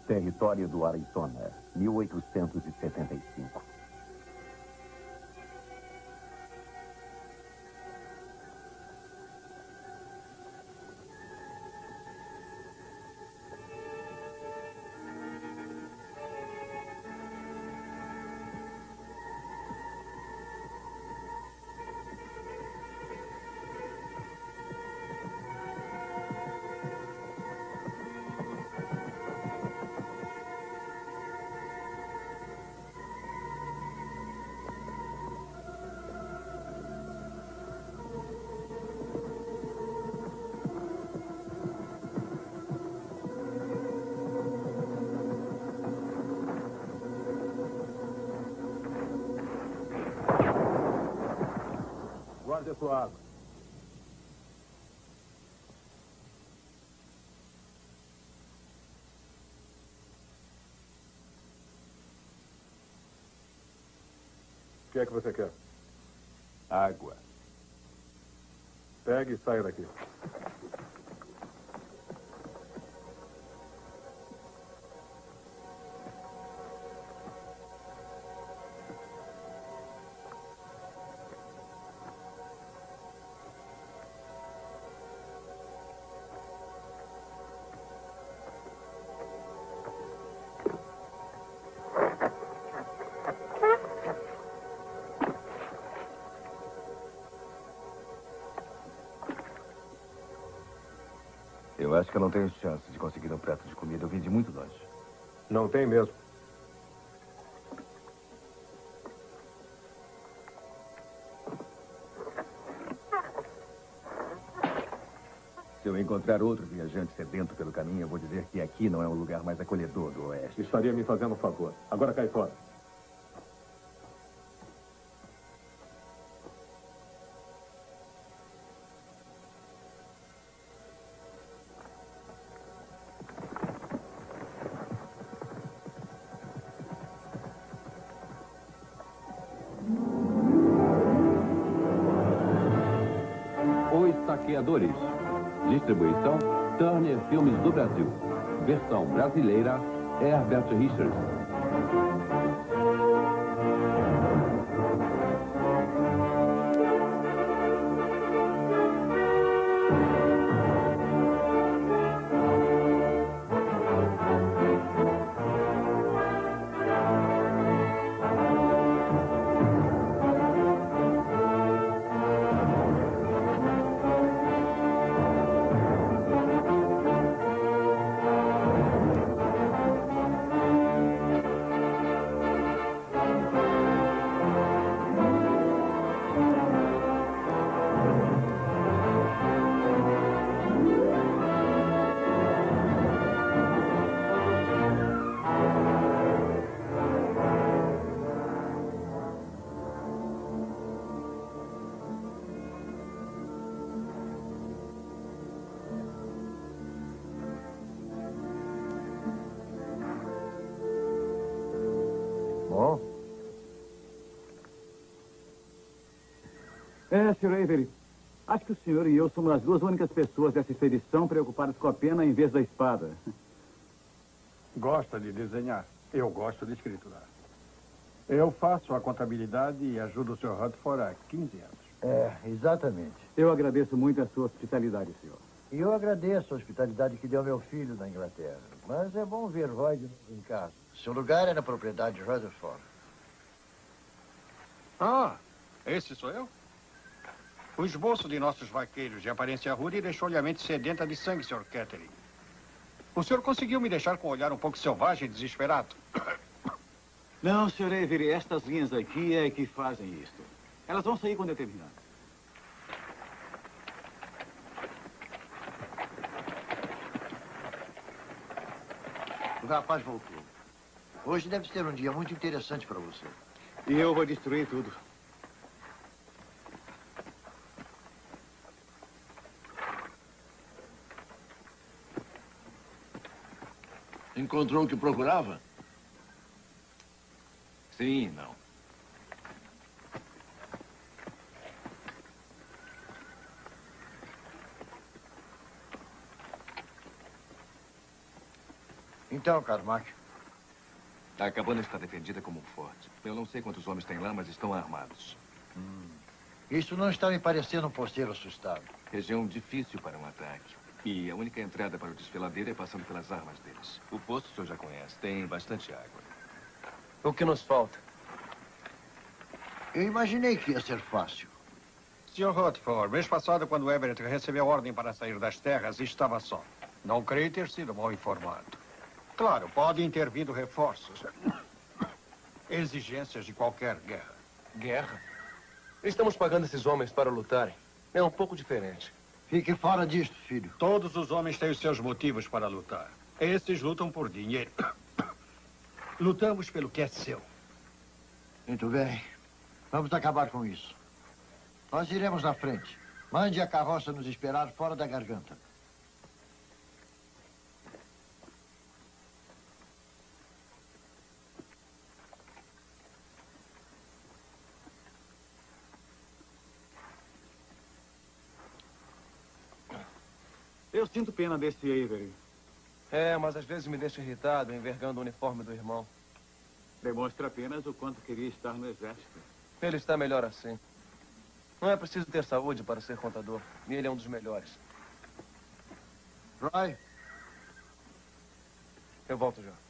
Território do Arizona, 1875. Guarde a sua água. O que é que você quer? Água. Pegue e saia daqui. Eu acho que eu não tenho chance de conseguir um prato de comida. Eu vim de muito longe. Não tem mesmo. Se eu encontrar outro viajante sedento pelo caminho, eu vou dizer que aqui não é o lugar mais acolhedor do Oeste. Estaria me fazendo um favor. Agora cai fora. Os Saqueadores. Distribuição Turner Filmes do Brasil. Versão brasileira Herbert Richards. Sr. Avery, acho que o senhor e eu somos as duas únicas pessoas dessa expedição preocupadas com a pena em vez da espada. Gosta de desenhar? Eu gosto de escriturar. Eu faço a contabilidade e ajudo o Sr. Rutherford há 15 anos. Exatamente. Eu agradeço muito a sua hospitalidade, senhor. E eu agradeço a hospitalidade que deu ao meu filho na Inglaterra. Mas é bom ver Roy de novo em casa. Seu lugar é na propriedade de Rutherford. Ah, esse sou eu? O esboço de nossos vaqueiros de aparência rude deixou-lhe a mente sedenta de sangue, Sr. Kettering. O senhor conseguiu me deixar com um olhar um pouco selvagem e desesperado? Não, Sr. Avery, estas linhas aqui é que fazem isto. Elas vão sair quando eu terminar. O rapaz voltou. Hoje deve ser um dia muito interessante para você. E eu vou destruir tudo. Encontrou o que procurava? Sim, não. Então, Carmack, A cabana está defendida como um forte. Eu não sei quantos homens tem lá, mas estão armados. isso não está me parecendo um posteiro assustado. Região difícil para um ataque. E a única entrada para o desfiladeiro é passando pelas armas deles. O poço o senhor já conhece. Tem bastante água. O que nos falta? Eu imaginei que ia ser fácil. Sr. Rutherford, mês passado, quando Everett recebeu a ordem para sair das terras, estava só. Não creio ter sido mal informado. Claro, podem ter vindo reforços. Exigências de qualquer guerra. Guerra? Estamos pagando esses homens para lutarem. É um pouco diferente. Fique fora disto, filho. Todos os homens têm os seus motivos para lutar. Esses lutam por dinheiro. Lutamos pelo que é seu. Muito bem. Vamos acabar com isso. Nós iremos na frente. Mande a carroça nos esperar fora da garganta. Eu sinto pena desse Avery. É, mas às vezes me deixa irritado envergando o uniforme do irmão. Demonstra apenas o quanto queria estar no exército. Ele está melhor assim. Não é preciso ter saúde para ser contador. E ele é um dos melhores. Roy, Eu volto já.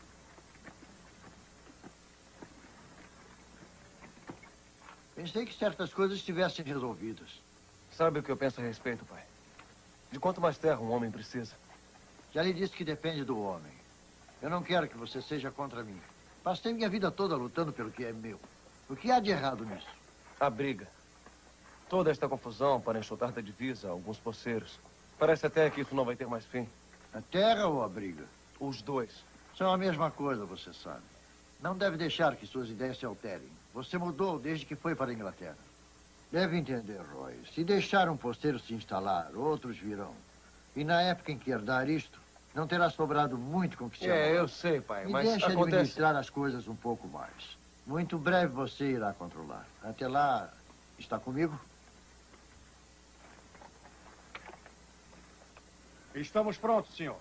pensei que certas coisas estivessem resolvidas. Sabe o que eu penso a respeito, pai? De quanto mais terra um homem precisa. Já lhe disse que depende do homem. Eu não quero que você seja contra mim. Passei minha vida toda lutando pelo que é meu. O que há de errado nisso? A briga. Toda esta confusão para enxotar da divisa alguns poceiros. Parece até que isso não vai ter mais fim. A terra ou a briga? Os dois. São a mesma coisa, você sabe. Não deve deixar que suas ideias se alterem. Você mudou desde que foi para a Inglaterra. Deve entender, Roy. Se deixar um posteiro se instalar, outros virão. E na época em que herdar isto, não terá sobrado muito com que se amarrar. Eu sei, pai, Me mas deixe acontece... administrar as coisas um pouco mais. Muito breve você irá controlar. Até lá, está comigo? Estamos prontos, senhor.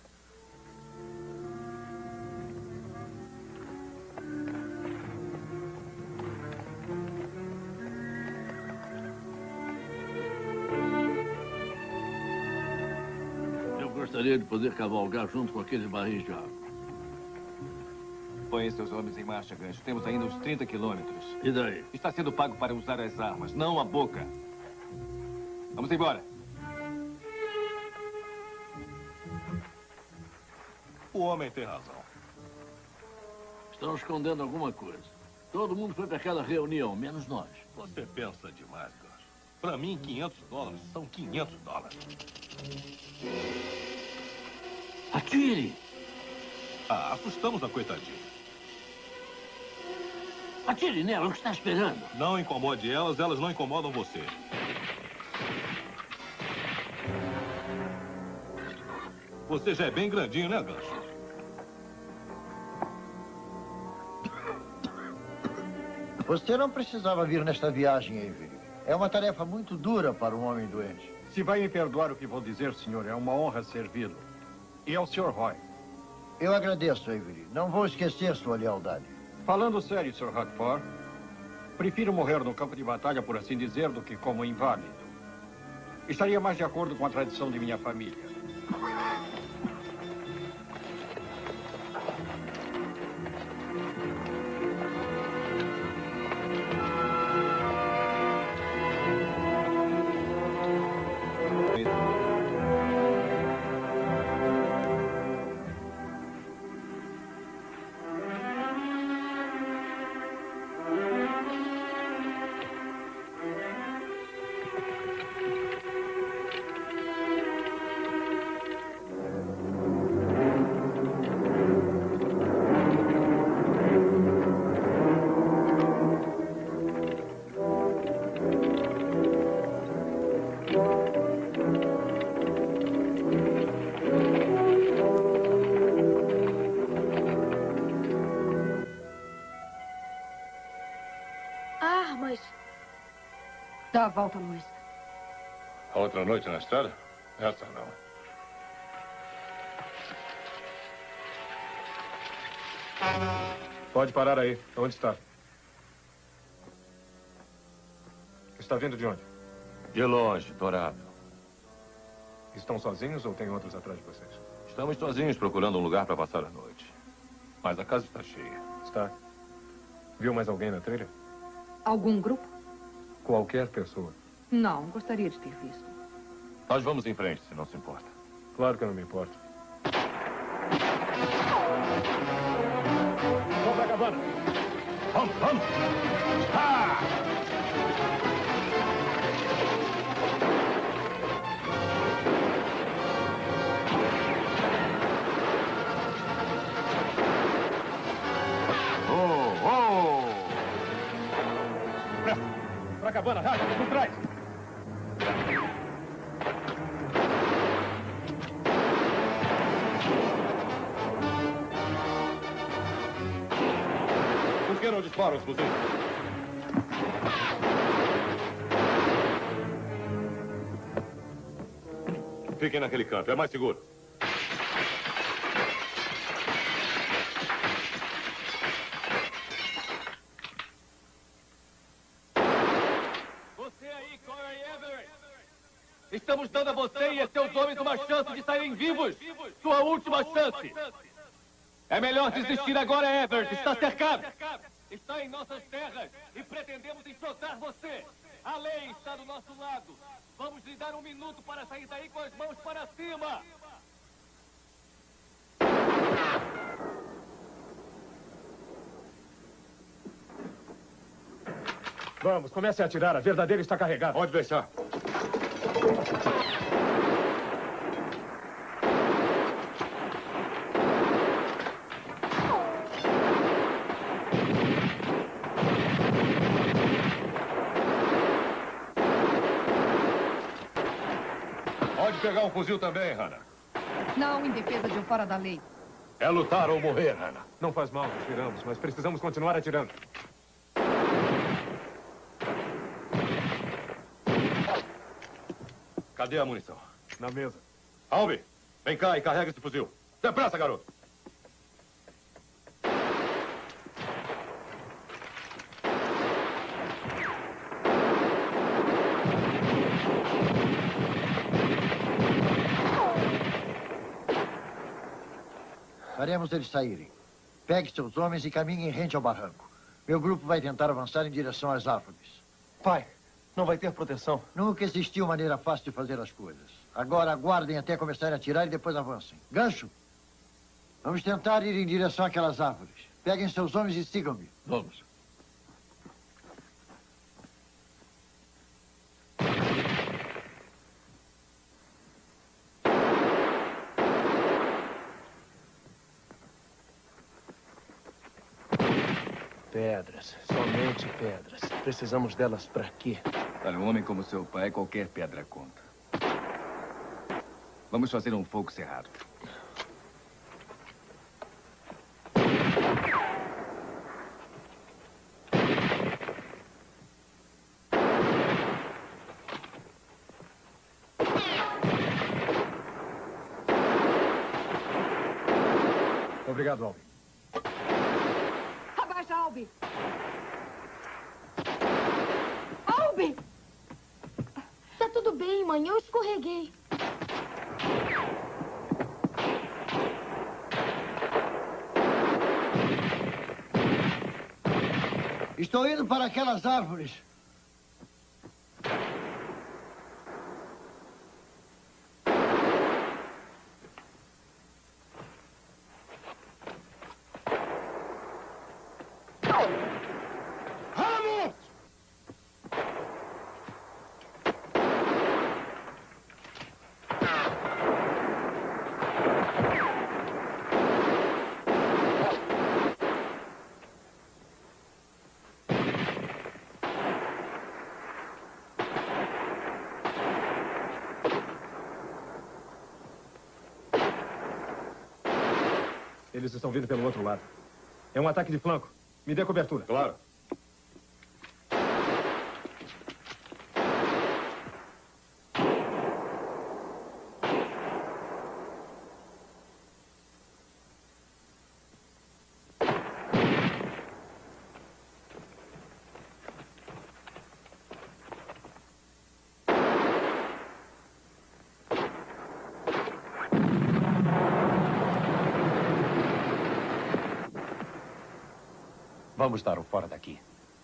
Eu gostaria de poder cavalgar junto com aqueles barris de água. Põe seus homens em marcha, Gancho. Temos ainda uns 30 quilômetros. E daí? Está sendo pago para usar as armas, não a boca. Vamos embora. O homem tem razão. Estão escondendo alguma coisa. Todo mundo foi para aquela reunião, menos nós. Você pensa demais, Gancho. Para mim, $500 são $500. Atire! Assustamos a coitadinha. Atire nela, o que está esperando? Não incomode elas, elas não incomodam você. Você já é bem grandinho, né, Gancho? Você não precisava vir nesta viagem, Avery. É uma tarefa muito dura para um homem doente. Se vai me perdoar o que vou dizer, senhor, é uma honra servi-lo. E ao Sr. Roy. Eu agradeço, Avery. Não vou esquecer sua lealdade. Falando sério, Sr. Rutherford, prefiro morrer no campo de batalha, por assim dizer, do que como inválido. Estaria mais de acordo com a tradição de minha família. Armas. Dá a volta, Luiz. A outra noite na estrada? Essa não. Pode parar aí. Onde está? Está vindo de onde? De longe, Dourado. Estão sozinhos ou tem outros atrás de vocês? Estamos sozinhos procurando um lugar para passar a noite. Mas a casa está cheia. Está. Viu mais alguém na trilha? Algum grupo? Qualquer pessoa. Não, gostaria de ter visto. Nós vamos em frente, se não se importa. Claro que eu não me importo. Vamos pra cabana. Vamos, vamos! Ah! Pra cabana, rápido, por trás. Por que não disparam os fuzis? Fiquem naquele canto, é mais seguro. Você aí, Corey Everett! Estamos dando a você e a seus homens uma chance de saírem vivos! Sua última chance! É melhor desistir agora, Everett! Está cercado! Está em nossas terras e pretendemos enxotar você! A lei está do nosso lado! Vamos lhe dar 1 minuto para sair daí com as mãos para cima! Vamos, comece a atirar. A verdadeira está carregada. Pode deixar. Pode pegar um fuzil também, Hannah. Não, em defesa de um fora da lei. É lutar ou morrer, Hannah. Não faz mal, atiramos, mas precisamos continuar atirando. Cadê a munição? Na mesa. Albi, vem cá e carrega esse fuzil. Depressa, garoto. Faremos eles saírem. Pegue seus homens e caminhe em rente ao barranco. Meu grupo vai tentar avançar em direção às árvores. Pai, não vai ter proteção. Nunca existiu maneira fácil de fazer as coisas. Agora aguardem até começarem a atirar e depois avancem. Gancho! Vamos tentar ir em direção àquelas árvores. Peguem seus homens e sigam-me. Vamos. Pedras, somente pedras. Precisamos delas para quê? Para um homem como seu pai, qualquer pedra conta. Vamos fazer um fogo cerrado. Obrigado, Albi. Abaixa, Albi! Albi! Tá tudo bem, mãe. Eu escorreguei. Estou indo para aquelas árvores. Eles estão vindo pelo outro lado. É um ataque de flanco. Me dê cobertura. Claro. Vamos dar o fora daqui.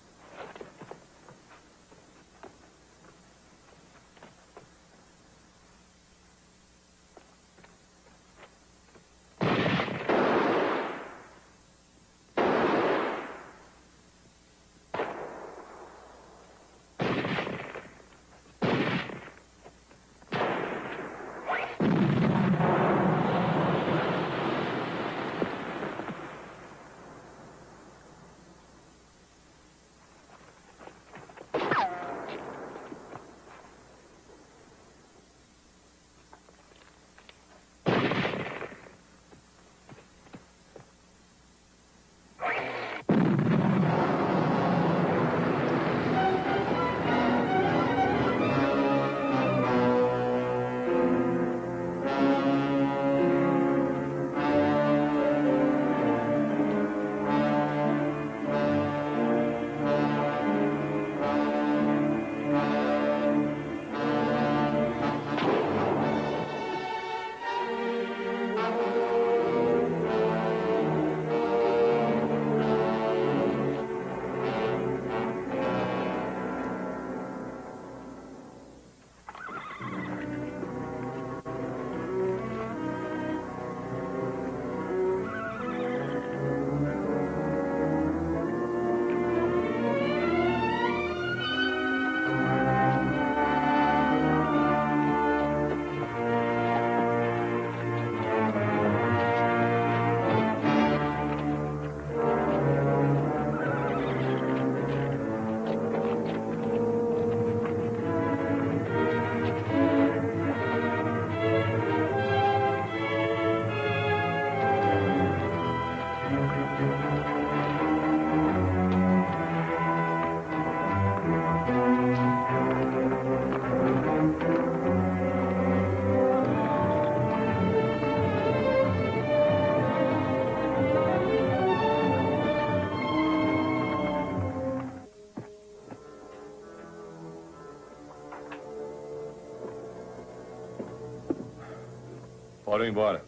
Foram embora.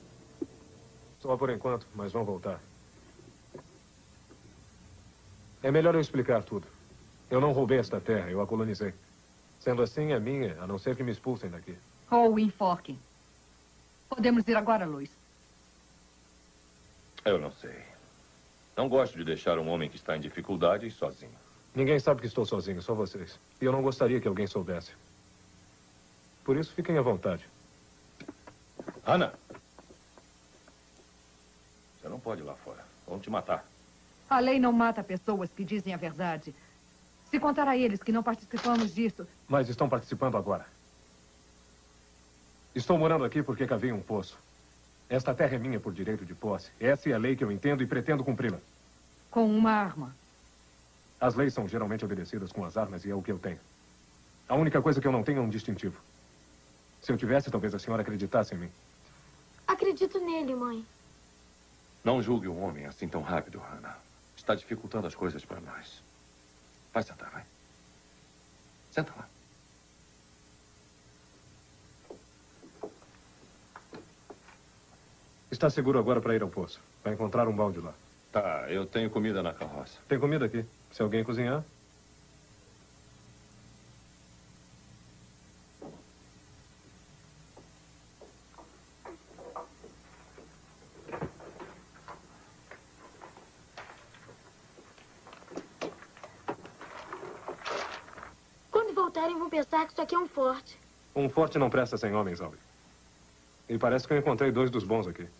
Só por enquanto, mas vão voltar. É melhor eu explicar tudo. Eu não roubei esta terra, eu a colonizei. Sendo assim, é minha, a não ser que me expulsem daqui. Ou enforquem. Podemos ir agora, Luiz. Eu não sei. Não gosto de deixar um homem que está em dificuldades sozinho. Ninguém sabe que estou sozinho, só vocês. E eu não gostaria que alguém soubesse. Por isso, fiquem à vontade. Ana! Você não pode ir lá fora. Vão te matar. A lei não mata pessoas que dizem a verdade. Se contar a eles que não participamos disso... Mas estão participando agora. Estou morando aqui porque cavei um poço. Esta terra é minha por direito de posse. Essa é a lei que eu entendo e pretendo cumpri-la. Com uma arma. As leis são geralmente obedecidas com as armas e é o que eu tenho. A única coisa que eu não tenho é um distintivo. Se eu tivesse, talvez a senhora acreditasse em mim. Acredito nele, mãe. Não julgue um homem assim tão rápido, Hannah. Está dificultando as coisas para nós. Vai sentar, vai. Senta lá. Está seguro agora para ir ao poço. Vai encontrar um balde lá. Tá, eu tenho comida na carroça. Tem comida aqui. Se alguém cozinhar... Quando voltarem, vão pensar que isso aqui é um forte. Um forte não presta sem homens, Albie. E parece que eu encontrei 2 dos bons aqui.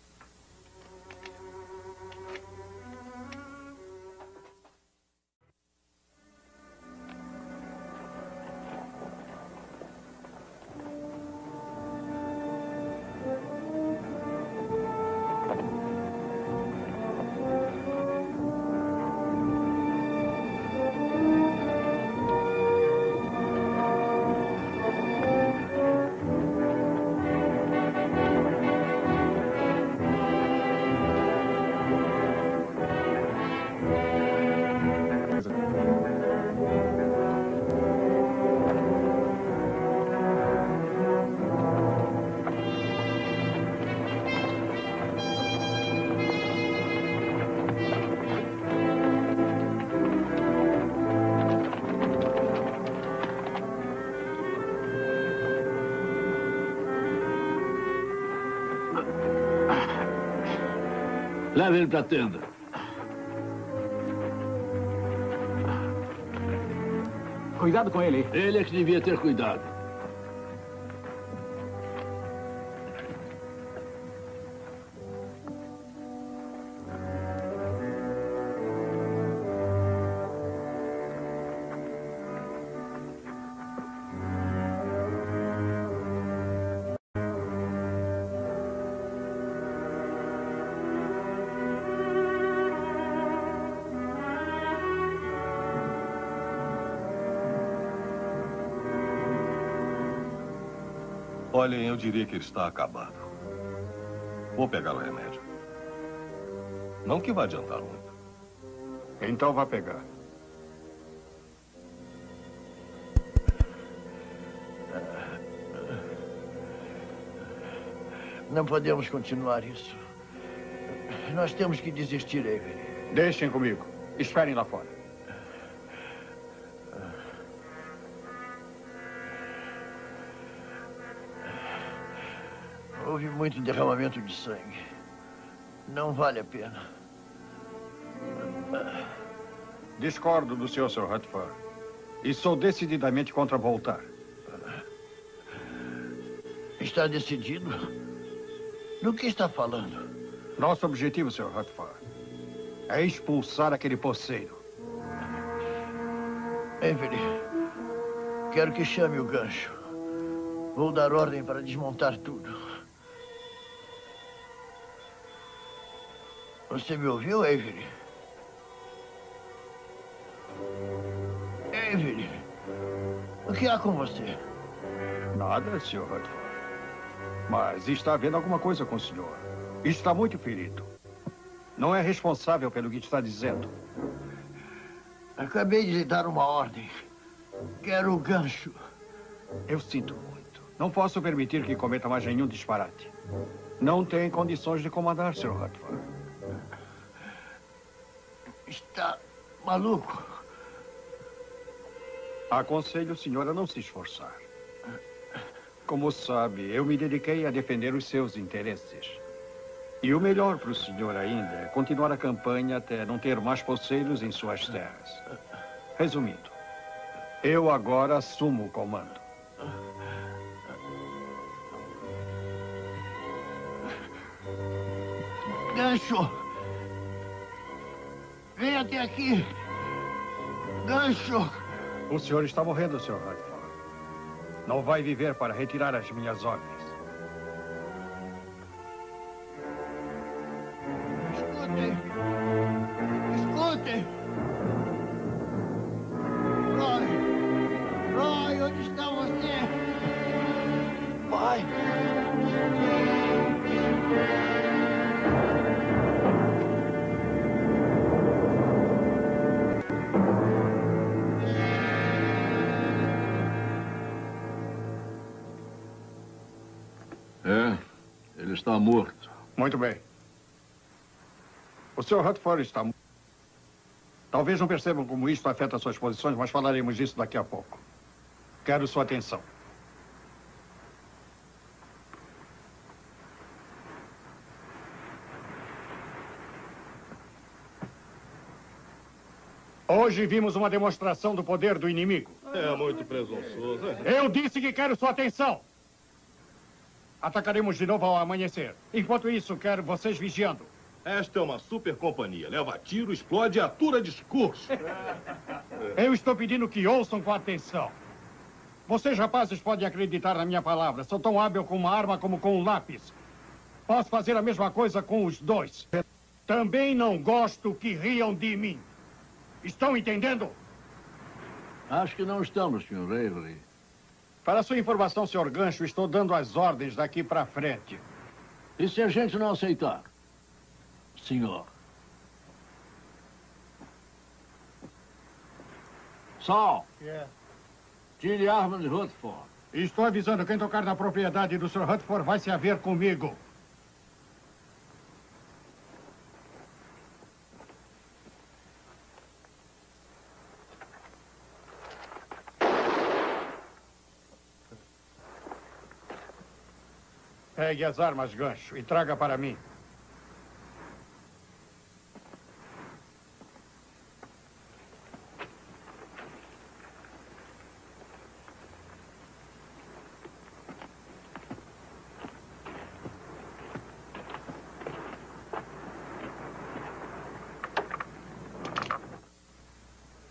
Leve ele pra tenda. Cuidado com ele. Ele é que devia ter cuidado. Olhem, eu diria que ele está acabado. Vou pegar o remédio. Não que vá adiantar muito. Então vá pegar. Não podemos continuar isso. Nós temos que desistir, Avery. Deixem comigo. Esperem lá fora. Houve muito derramamento de sangue. Não vale a pena. Discordo do senhor, Sr. Rutherford. E sou decididamente contra voltar. Está decidido? Do que está falando? Nosso objetivo, Sr. Rutherford, é expulsar aquele poceiro. Avery, quero que chame o gancho. Vou dar ordem para desmontar tudo. Você me ouviu, Avery? Avery, o que há com você? Nada, Sr. Rutherford. Mas está havendo alguma coisa com o senhor. Está muito ferido. Não é responsável pelo que está dizendo. Acabei de lhe dar uma ordem. Quero o gancho. Eu sinto muito. Não posso permitir que cometa mais nenhum disparate. Não tem condições de comandar, Sr. Rutherford. Está maluco? Aconselho o senhor a não se esforçar. Como sabe, eu me dediquei a defender os seus interesses. E o melhor para o senhor ainda é continuar a campanha até não ter mais poceiros em suas terras. Resumindo, eu agora assumo o comando. Gancho! Vem até aqui! Gancho! O senhor está morrendo, Sr. Rutherford. Não vai viver para retirar as minhas ordens. Escutem! Escutem! Roy! Roy, onde está você? Pai! Ele está morto. Muito bem. O Sr. Rutherford está morto. Talvez não percebam como isto afeta suas posições, mas falaremos disso daqui a pouco. Quero sua atenção. Hoje vimos uma demonstração do poder do inimigo. É muito presunçoso. Eu disse que quero sua atenção. Atacaremos de novo ao amanhecer. Enquanto isso, quero vocês vigiando. Esta é uma super companhia. Leva tiro, explode e atura discurso. Eu estou pedindo que ouçam com atenção. Vocês, rapazes, podem acreditar na minha palavra. Sou tão hábil com uma arma como com um lápis. Posso fazer a mesma coisa com os dois. Também não gosto que riam de mim. Estão entendendo? Acho que não estamos, Sr. Avery. Para sua informação, Sr. Gancho, estou dando as ordens daqui para frente. E se a gente não aceitar? Senhor. Sol. Tire a arma de Rutherford. Estou avisando, quem tocar na propriedade do Sr. Rutherford vai se haver comigo. Pegue as armas, Gancho, e traga para mim.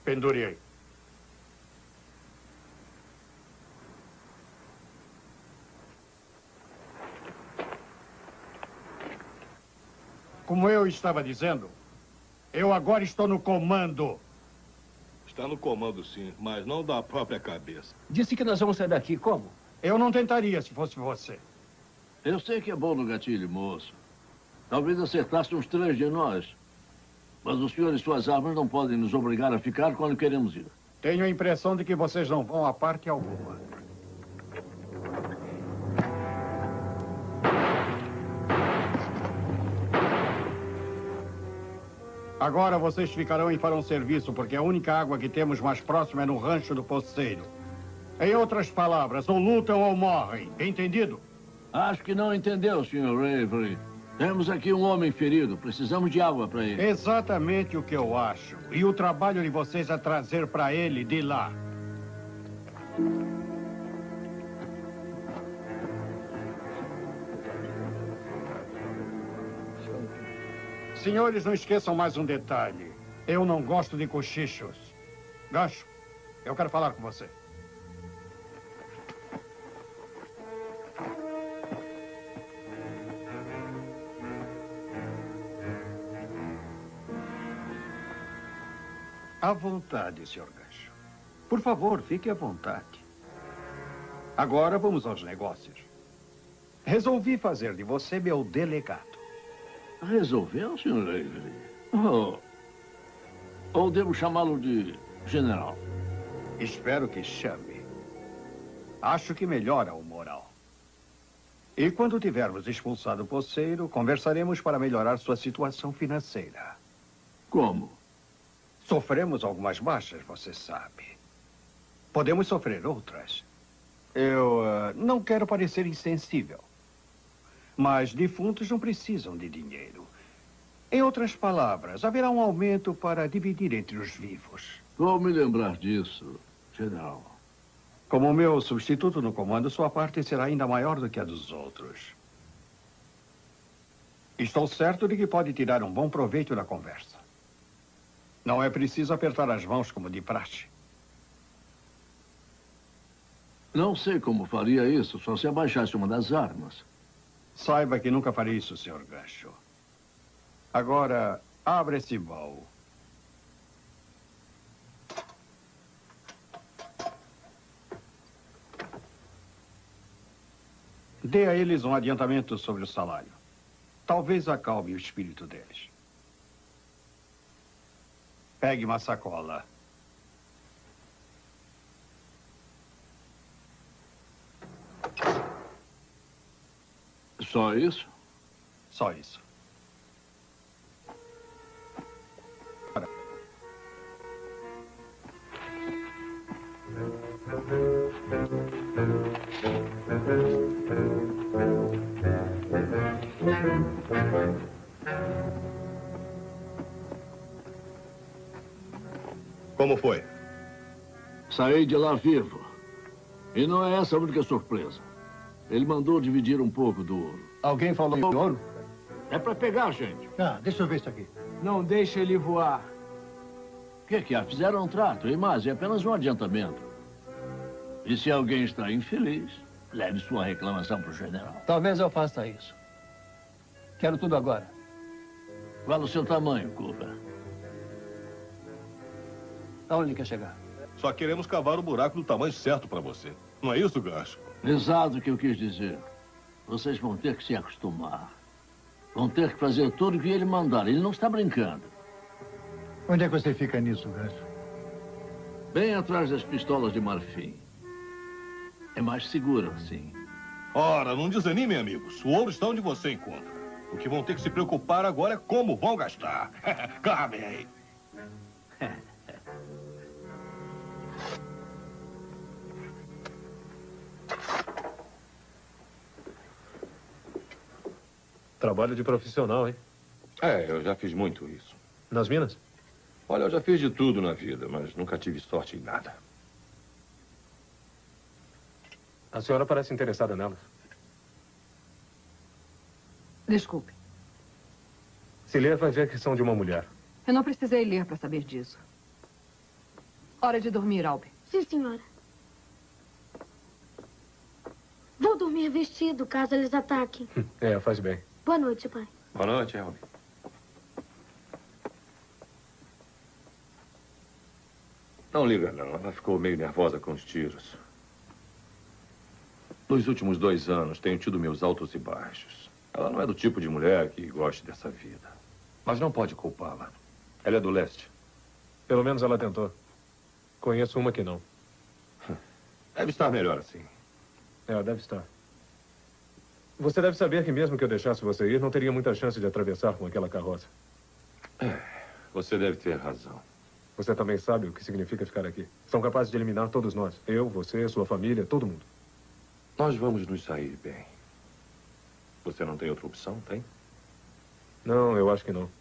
Pendure aí. Como eu estava dizendo, eu agora estou no comando. Está no comando, sim, mas não da própria cabeça. Disse que nós vamos sair daqui como? Eu não tentaria se fosse você. Eu sei que é bom no gatilho, moço. Talvez acertasse uns 3 de nós. Mas o senhor e suas armas não podem nos obrigar a ficar quando queremos ir. Tenho a impressão de que vocês não vão a parte alguma. Agora vocês ficarão e farão serviço, porque a única água que temos mais próxima é no rancho do poceiro. Em outras palavras, ou lutam ou morrem. Entendido? Acho que não entendeu, Sr. Avery. Temos aqui um homem ferido. Precisamos de água para ele. Exatamente o que eu acho. E o trabalho de vocês é trazer para ele de lá. Senhores, não esqueçam mais um detalhe. Eu não gosto de cochichos. Gancho, eu quero falar com você. À vontade, Sr. Gancho. Por favor, fique à vontade. Agora vamos aos negócios. Resolvi fazer de você meu delegado. Resolveu, Sr. Avery? Ou devo chamá-lo de general? Espero que chame. Acho que melhora o moral. E quando tivermos expulsado o poceiro, conversaremos para melhorar sua situação financeira. Como? Sofremos algumas baixas, você sabe. Podemos sofrer outras. Eu não quero parecer insensível. Mas defuntos não precisam de dinheiro. Em outras palavras, haverá um aumento para dividir entre os vivos. Vou me lembrar disso, general. Como meu substituto no comando, sua parte será ainda maior do que a dos outros. Estou certo de que pode tirar um bom proveito da conversa. Não é preciso apertar as mãos como de praxe. Não sei como faria isso, só se abaixasse uma das armas. Saiba que nunca farei isso, Sr. Gancho. Agora, abra esse baú. Dê a eles um adiantamento sobre o salário. Talvez acalme o espírito deles. Pegue uma sacola. Só isso? Só isso. Como foi? Saí de lá vivo. E não é essa a única surpresa. Ele mandou dividir um pouco do ouro. Alguém falou de ouro? É para pegar, gente. Deixa eu ver isso aqui. Não deixa ele voar. O que há? Fizeram um trato, e mais, é apenas um adiantamento. E se alguém está infeliz, leve sua reclamação para o general. Talvez eu faça isso. Quero tudo agora. Qual o seu tamanho, Cooper? Aonde quer chegar? Só queremos cavar o buraco do tamanho certo para você. Não é isso, Gancho? Exato o que eu quis dizer. Vocês vão ter que se acostumar. Vão ter que fazer tudo o que ele mandar. Ele não está brincando. Onde é que você fica nisso, Gancho? Bem atrás das pistolas de marfim. É mais seguro assim. Ora, não desanimem, amigos. O ouro está onde você encontra. O que vão ter que se preocupar agora é como vão gastar. Clamem aí. Trabalho de profissional, hein? É, eu já fiz muito isso. Nas minas? Olha, eu já fiz de tudo na vida, mas nunca tive sorte em nada. A senhora parece interessada nelas. Desculpe. Se ler, vai ver que são de uma mulher. Eu não precisei ler para saber disso. Hora de dormir, Albi. Sim, senhora. Vou dormir vestido, caso eles ataquem. É, faz bem. Boa noite, pai. Boa noite, Albi. Não liga, não. Ela ficou meio nervosa com os tiros. Nos últimos 2 anos, tenho tido meus altos e baixos. Ela não é do tipo de mulher que goste dessa vida. Mas não pode culpá-la. Ela é do leste. Pelo menos ela tentou. Conheço uma que não. Deve estar melhor assim. É, deve estar. Você deve saber que mesmo que eu deixasse você ir, não teria muita chance de atravessar com aquela carroça. Você deve ter razão. Você também sabe o que significa ficar aqui. São capazes de eliminar todos nós. Eu, você, sua família, todo mundo. Nós vamos nos sair bem. Você não tem outra opção, tem? Não, eu acho que não.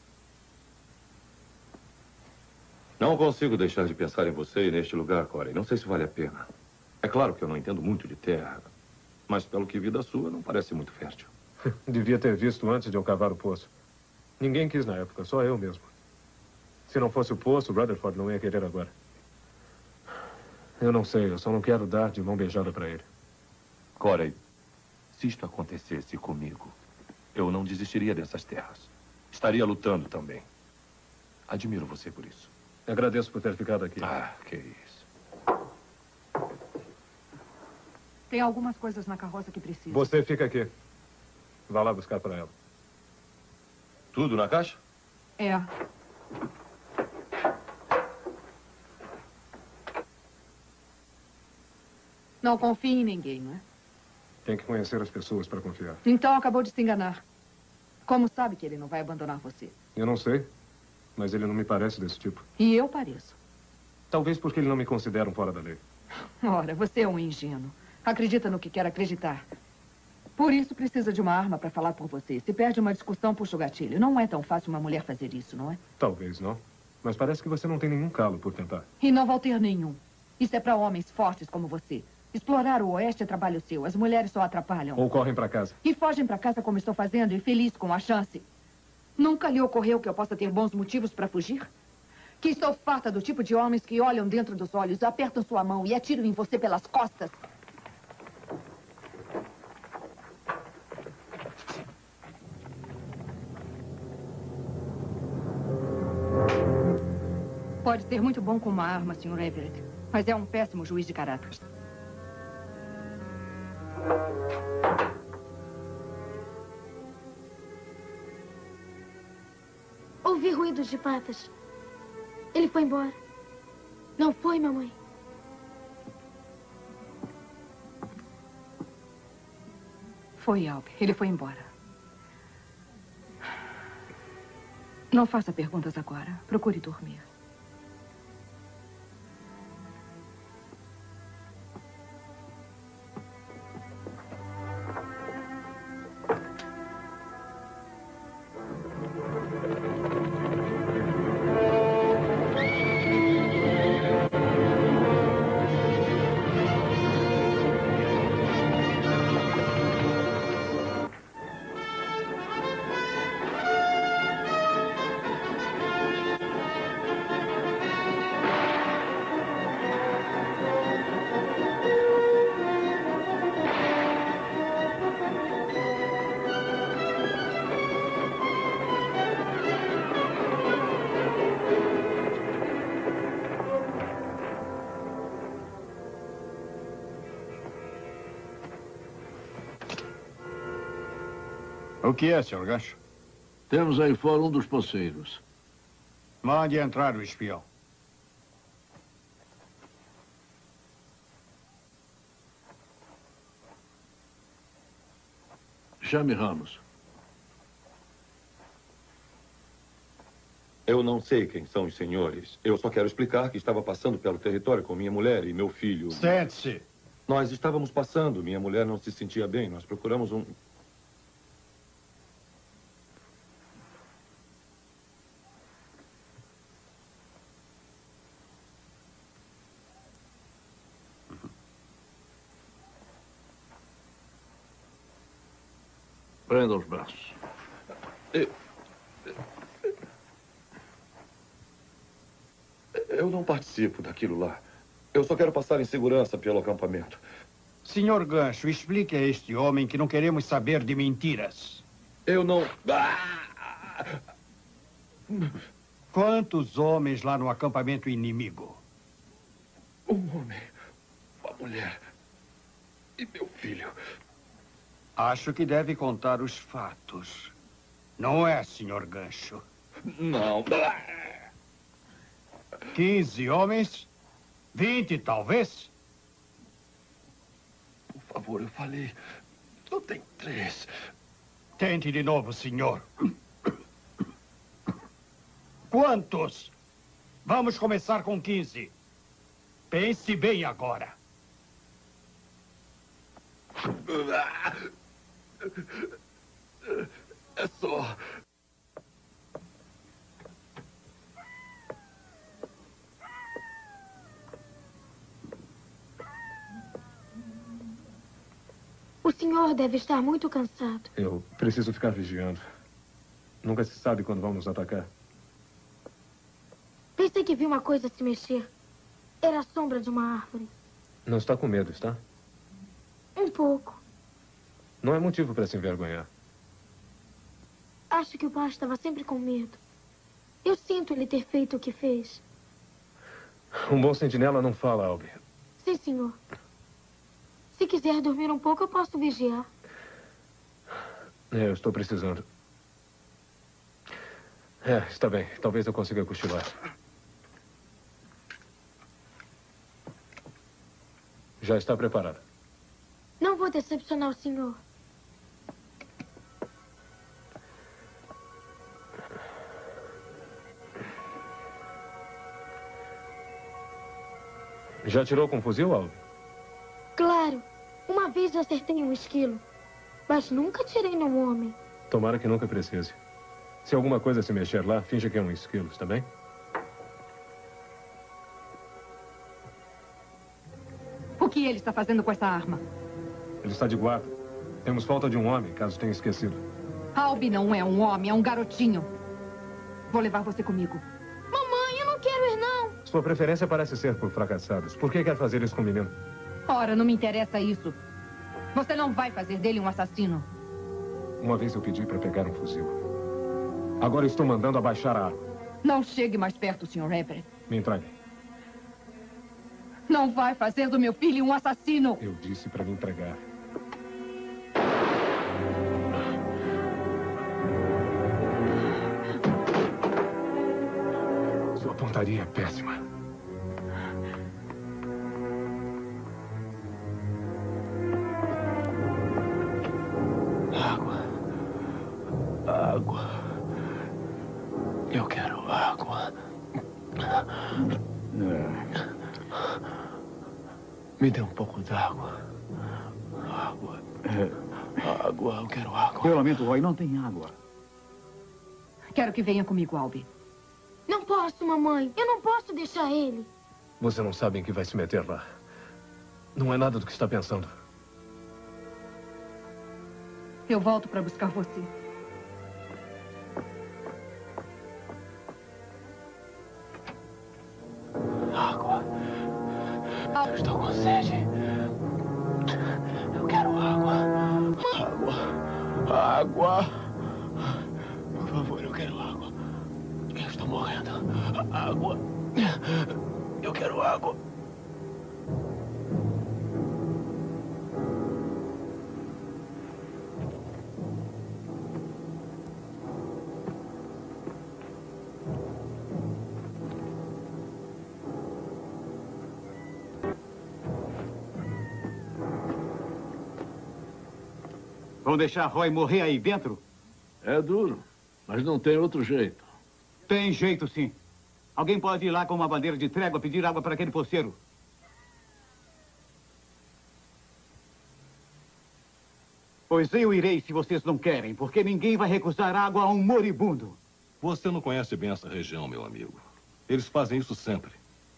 Não consigo deixar de pensar em você e neste lugar, Corey. Não sei se vale a pena. É claro que eu não entendo muito de terra, mas pelo que vi da sua, não parece muito fértil. Devia ter visto antes de eu cavar o poço. Ninguém quis na época, só eu mesmo. Se não fosse o poço, Rutherford não ia querer agora. Eu não sei, eu só não quero dar de mão beijada para ele. Corey, se isto acontecesse comigo, eu não desistiria dessas terras. Estaria lutando também. Admiro você por isso. Agradeço por ter ficado aqui. Ah, que isso. Tem algumas coisas na carroça que precisam. Você fica aqui. Vá lá buscar para ela. Tudo na caixa? É. Não confie em ninguém, não é? Tem que conhecer as pessoas para confiar. Então acabou de se enganar. Como sabe que ele não vai abandonar você? Eu não sei, mas ele não me parece desse tipo. E eu pareço. Talvez porque ele não me considera um fora da lei. Ora, você é um ingênuo. Acredita no que quer acreditar. Por isso precisa de uma arma para falar por você. Se perde uma discussão, puxa o gatilho. Não é tão fácil uma mulher fazer isso, não é? Talvez não. Mas parece que você não tem nenhum calo por tentar. E não vai ter nenhum. Isso é para homens fortes como você. Explorar o oeste é trabalho seu. As mulheres só atrapalham. Ou correm para casa. E fogem para casa como estou fazendo, e feliz com a chance. Nunca lhe ocorreu que eu possa ter bons motivos para fugir? Que estou farta do tipo de homens que olham dentro dos olhos, apertam sua mão e atiram em você pelas costas. Pode ser muito bom com uma arma, Sr. Everett, mas é um péssimo juiz de caráter. Ouvi ruídos de patas. Ele foi embora. Não foi, mamãe? Foi, Albi. Ele foi embora. Não faça perguntas agora. Procure dormir. O que é, Sr. Gancho? Temos aí fora um dos poceiros. Mande entrar o espião. Chame Ramos. Eu não sei quem são os senhores. Eu só quero explicar que estava passando pelo território com minha mulher e meu filho. Sente-se. Nós estávamos passando. Minha mulher não se sentia bem. Nós procuramos um... Prenda os braços. Eu não participo daquilo lá. Eu só quero passar em segurança pelo acampamento. Senhor Gancho, explique a este homem que não queremos saber de mentiras. Eu não... Quantos homens lá no acampamento inimigo? Um homem, uma mulher e meu filho. Acho que deve contar os fatos. Não é, senhor Gancho? Não. 15 homens? 20, talvez? Por favor, eu falei. Só tem 3. Tente de novo, senhor. Quantos? Vamos começar com 15. Pense bem agora. É só... O senhor deve estar muito cansado. Eu preciso ficar vigiando. Nunca se sabe quando vão nos atacar. Pensei que vi uma coisa se mexer. Era a sombra de uma árvore. Não está com medo, está? Um pouco. Não é motivo para se envergonhar. Acho que o pai estava sempre com medo. Eu sinto ele ter feito o que fez. Um bom sentinela não fala, Albi. Sim, senhor. Se quiser dormir um pouco, eu posso vigiar. Eu estou precisando. Está bem. Talvez eu consiga cochilar. Já está preparado. Não vou decepcionar o senhor. Já atirou com fuzil, Albi? Claro. Uma vez eu acertei um esquilo. Mas nunca atirei num homem. Tomara que nunca precise. Se alguma coisa se mexer lá, finja que é um esquilo, está bem? O que ele está fazendo com essa arma? Ele está de guarda. Temos falta de um homem, caso tenha esquecido. Albi não é um homem, é um garotinho. Vou levar você comigo. Mamãe, eu não quero ir, não. Sua preferência parece ser por fracassados. Por que quer fazer isso com o menino? Ora, não me interessa isso. Você não vai fazer dele um assassino. Uma vez eu pedi para pegar um fuzil. Agora estou mandando abaixar a arma. Não chegue mais perto, Sr. Everett. Me entregue. Não vai fazer do meu filho um assassino. Eu disse para me entregar. Sua pontaria é péssima. Água. Eu quero água. Me dê um pouco d'água. Água. Água, eu quero água. Eu lamento, Roy, não tem água. Quero que venha comigo, Albi. Não posso, mamãe. Eu não posso deixar ele. Você não sabe em que vai se meter lá. Não é nada do que está pensando. Eu volto para buscar você. Água. Eu estou com sede. Eu quero água. Água. Água. Por favor, eu quero água. Eu estou morrendo. Água. Eu quero água. Vão deixar Roy morrer aí dentro? É duro, mas não tem outro jeito. Tem jeito, sim. Alguém pode ir lá com uma bandeira de trégua pedir água para aquele poceiro. Pois eu irei se vocês não querem, porque ninguém vai recusar água a um moribundo. Você não conhece bem essa região, meu amigo. Eles fazem isso sempre.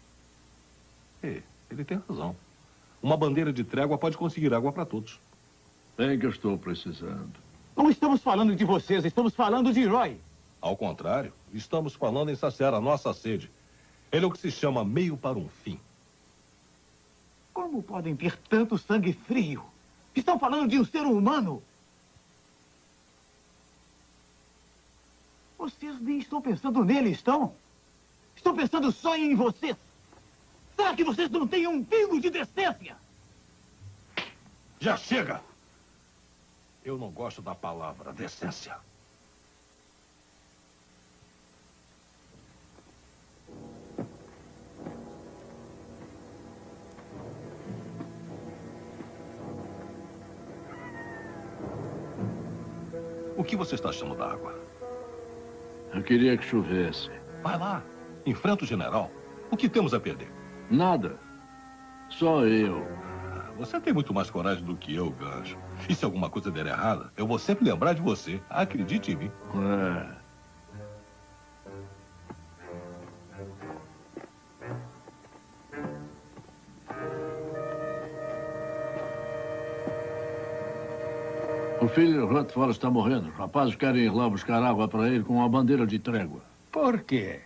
Ele tem razão. Uma bandeira de trégua pode conseguir água para todos. Bem que eu estou precisando. Não estamos falando de vocês, estamos falando de Roy. Ao contrário, estamos falando em saciar a nossa sede. Ele é o que se chama meio para um fim. Como podem ter tanto sangue frio? Estão falando de um ser humano. Vocês nem estão pensando nele, estão? Estão pensando só em vocês. Será que vocês não têm um pingo de decência? Já chega! Eu não gosto da palavra decência. O que você está achando da água? Eu queria que chovesse. Vai lá, enfrenta o general. O que temos a perder? Nada. Só eu. Você tem muito mais coragem do que eu, Gancho. E se alguma coisa der errada, eu vou sempre lembrar de você. Acredite em mim. O filho Rutherford está morrendo. Os rapazes querem ir lá buscar água para ele com uma bandeira de trégua. Por quê?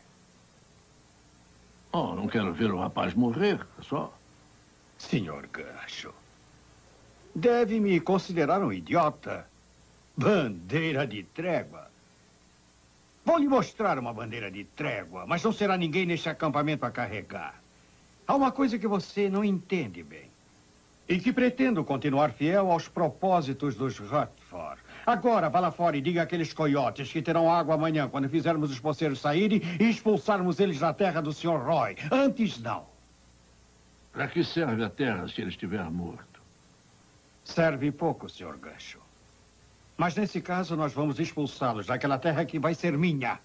Oh, não quero ver o rapaz morrer, só. Senhor Gancho, deve me considerar um idiota. Bandeira de trégua. Vou lhe mostrar uma bandeira de trégua, mas não será ninguém neste acampamento a carregar. Há uma coisa que você não entende bem. E que pretendo continuar fiel aos propósitos dos Rutherford. Agora, vá lá fora e diga àqueles coiotes que terão água amanhã quando fizermos os poceiros saírem e expulsarmos eles da terra do Sr. Roy. Antes, não. Para que serve a terra se ele estiver morto? Serve pouco, Sr. Gancho. Mas nesse caso, nós vamos expulsá-los daquela terra que vai ser minha.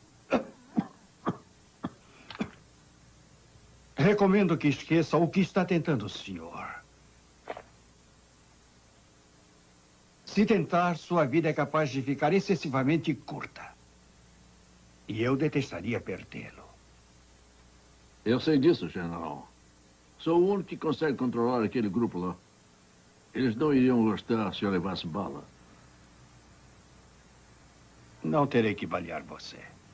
Recomendo que esqueça o que está tentando o senhor. Se tentar, sua vida é capaz de ficar excessivamente curta. E eu detestaria perdê-lo. Eu sei disso, general. Sou o único que consegue controlar aquele grupo lá. Eles não iriam gostar se eu levasse bala. Não terei que balear você.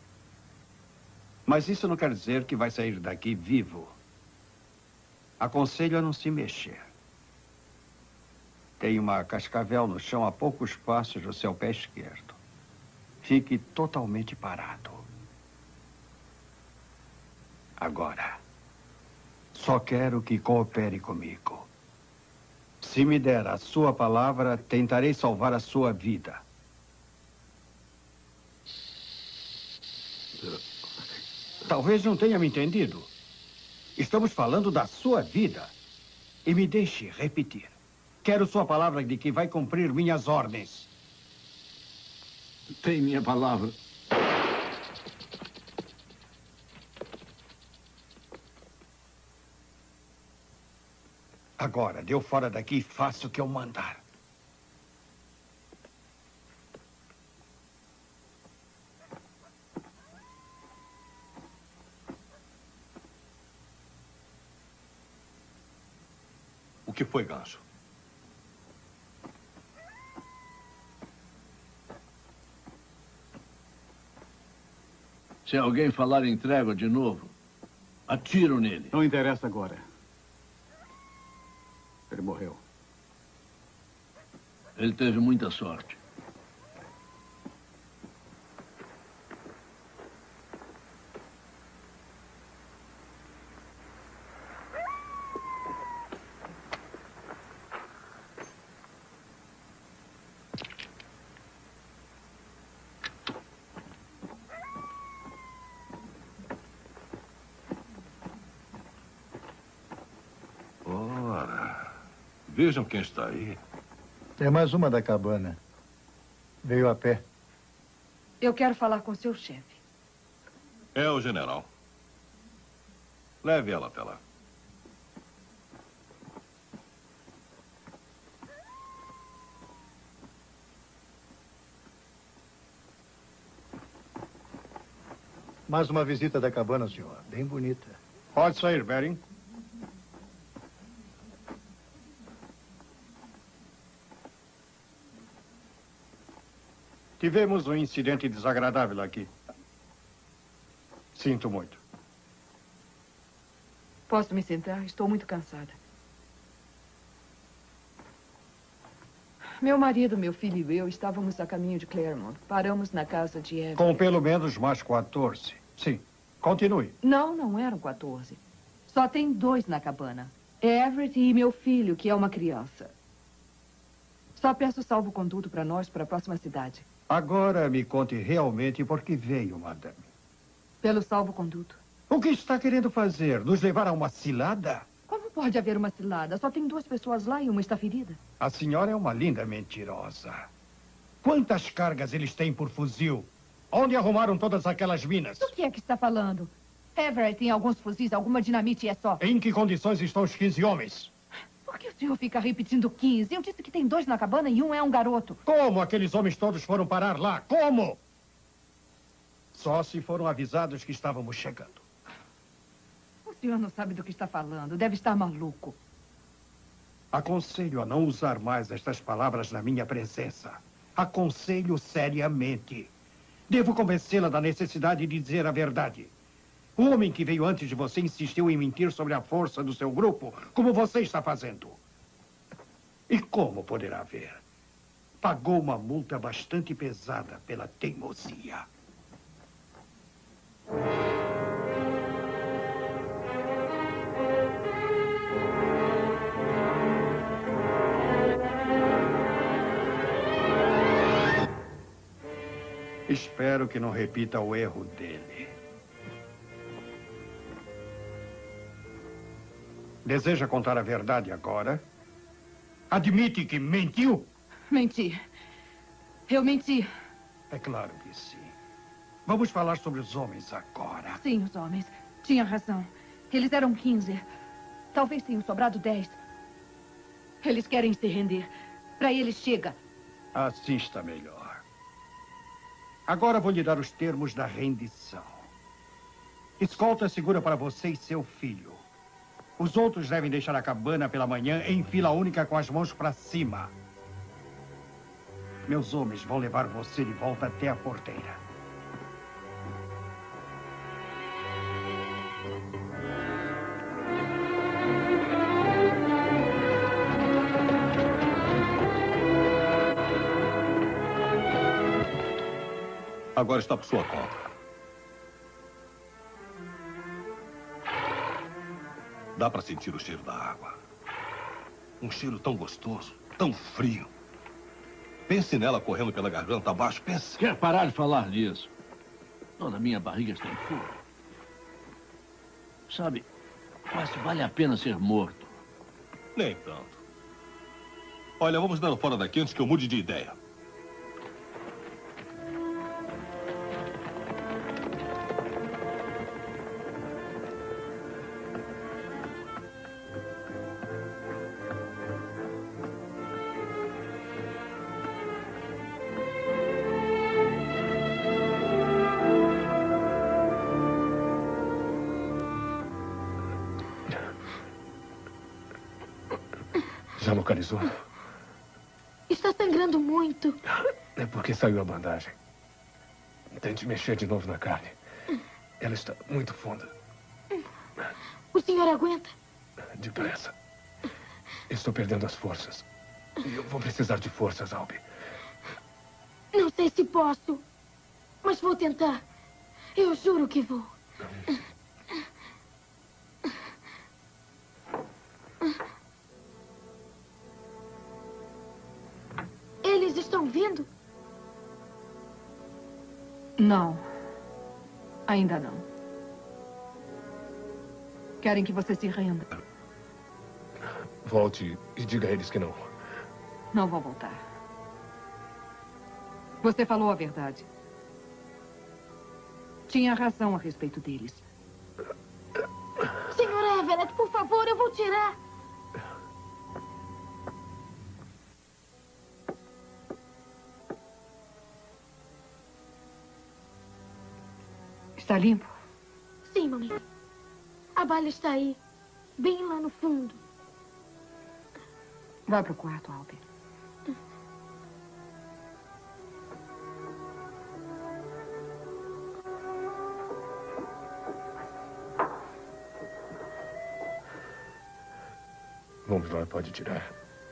Mas isso não quer dizer que vai sair daqui vivo. Aconselho a não se mexer. Tem uma cascavel no chão a poucos passos do seu pé esquerdo. Fique totalmente parado. Agora, só quero que coopere comigo. Se me der a sua palavra, tentarei salvar a sua vida. Talvez não tenha me entendido. Estamos falando da sua vida. E me deixe repetir. Quero sua palavra de que vai cumprir minhas ordens. Tem minha palavra. Agora, deu fora daqui e faça o que eu mandar. O que foi, Gancho? Se alguém falar em trégua de novo, atiro nele. Não interessa agora. Ele morreu. Ele teve muita sorte. Vejam quem está aí. É mais uma da cabana. Veio a pé. Eu quero falar com seu chefe. É o general. Leve ela até lá. Mais uma visita da cabana, senhor. Bem bonita. Pode sair, Bering. Tivemos um incidente desagradável aqui. Sinto muito. Posso me sentar? Estou muito cansada. Meu marido, meu filho e eu estávamos a caminho de Claremont. Paramos na casa de Everett. Com pelo menos mais 14. Sim. Continue. Não, não eram 14. Só tem 2 na cabana. Everett e meu filho, que é uma criança. Só peço salvo-conduto para nós, para a próxima cidade. Agora me conte realmente por que veio, madame. Pelo salvo-conduto. O que está querendo fazer? Nos levar a uma cilada? Como pode haver uma cilada? Só tem 2 pessoas lá e uma está ferida. A senhora é uma linda mentirosa. Quantas cargas eles têm por fuzil? Onde arrumaram todas aquelas minas? Do que é que está falando? Everett tem alguns fuzis, alguma dinamite e é só. Em que condições estão os 15 homens? Por que o senhor fica repetindo 15? Eu disse que tem 2 na cabana e um é um garoto. Como aqueles homens todos foram parar lá? Como? Só se foram avisados que estávamos chegando. O senhor não sabe do que está falando. Deve estar maluco. Aconselho a não usar mais estas palavras na minha presença. Aconselho seriamente. Devo convencê-la da necessidade de dizer a verdade. O homem que veio antes de você insistiu em mentir sobre a força do seu grupo, como você está fazendo. E como poderá ver? Pagou uma multa bastante pesada pela teimosia. Espero que não repita o erro dele. Deseja contar a verdade agora? Admite que mentiu? Menti. Eu menti. É claro que sim. Vamos falar sobre os homens agora. Sim, os homens. Tinha razão. Eles eram 15. Talvez tenham sobrado 10. Eles querem se render. Para eles chega. Assim está melhor. Agora vou lhe dar os termos da rendição. Escolta segura para você e seu filho. Os outros devem deixar a cabana pela manhã em fila única com as mãos para cima. Meus homens vão levar você de volta até a porteira. Agora está por sua conta. Dá para sentir o cheiro da água. Um cheiro tão gostoso, tão frio. Pense nela correndo pela garganta abaixo, pense. Quer parar de falar nisso? Toda a minha barriga está em fogo. Sabe, quase vale a pena ser morto. Nem tanto. Olha, vamos dar fora daqui antes que eu mude de ideia. Já localizou? Está sangrando muito. É porque saiu a bandagem. Tente mexer de novo na carne. Ela está muito funda. O senhor aguenta? Depressa. Estou perdendo as forças. E eu vou precisar de forças, Albie. Não sei se posso, mas vou tentar. Eu juro que vou. Eles estão vindo? Não. Ainda não. Querem que você se renda. Volte e diga a eles que não. Não vou voltar. Você falou a verdade. Tinha razão a respeito deles. Senhor Everett, por favor, eu vou tirar. Está limpo? Sim, mamãe. A bala está aí, bem lá no fundo. Vá para o quarto, Albie. Vamos lá, pode tirar.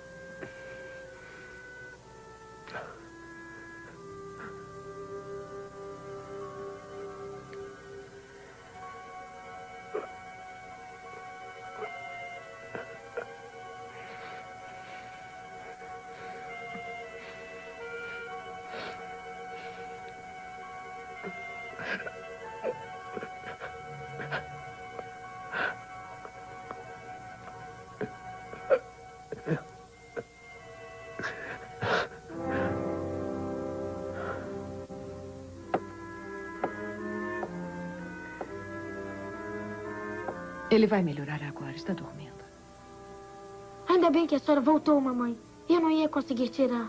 Ele vai melhorar agora, está dormindo. Ainda bem que a senhora voltou, mamãe. Eu não ia conseguir tirar.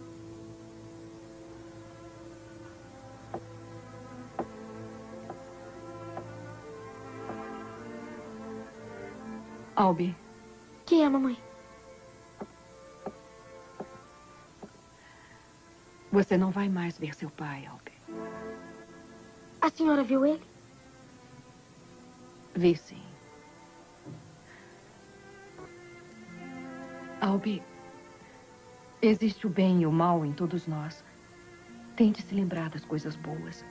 Albie. Que é, mamãe? Você não vai mais ver seu pai, Albie. A senhora viu ele? Vi, sim. Albie, existe o bem e o mal em todos nós. Tente se lembrar das coisas boas.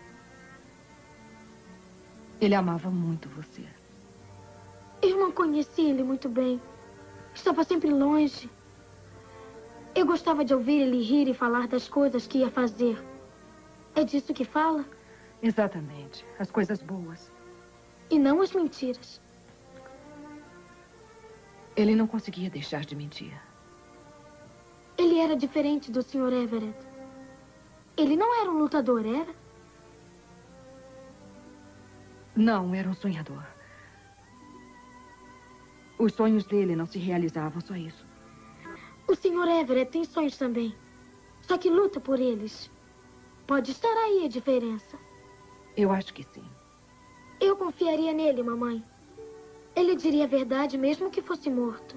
Ele amava muito você. Eu não conheci ele muito bem. Estava sempre longe. Eu gostava de ouvir ele rir e falar das coisas que ia fazer. É disso que fala? Exatamente. As coisas boas. E não as mentiras. Ele não conseguia deixar de mentir. Ele era diferente do Sr. Everett. Ele não era um lutador, era? Não, era um sonhador. Os sonhos dele não se realizavam, só isso. O Sr. Everett tem sonhos também. Só que luta por eles. Pode estar aí a diferença. Eu acho que sim. Eu confiaria nele, mamãe. Ele diria a verdade mesmo que fosse morto.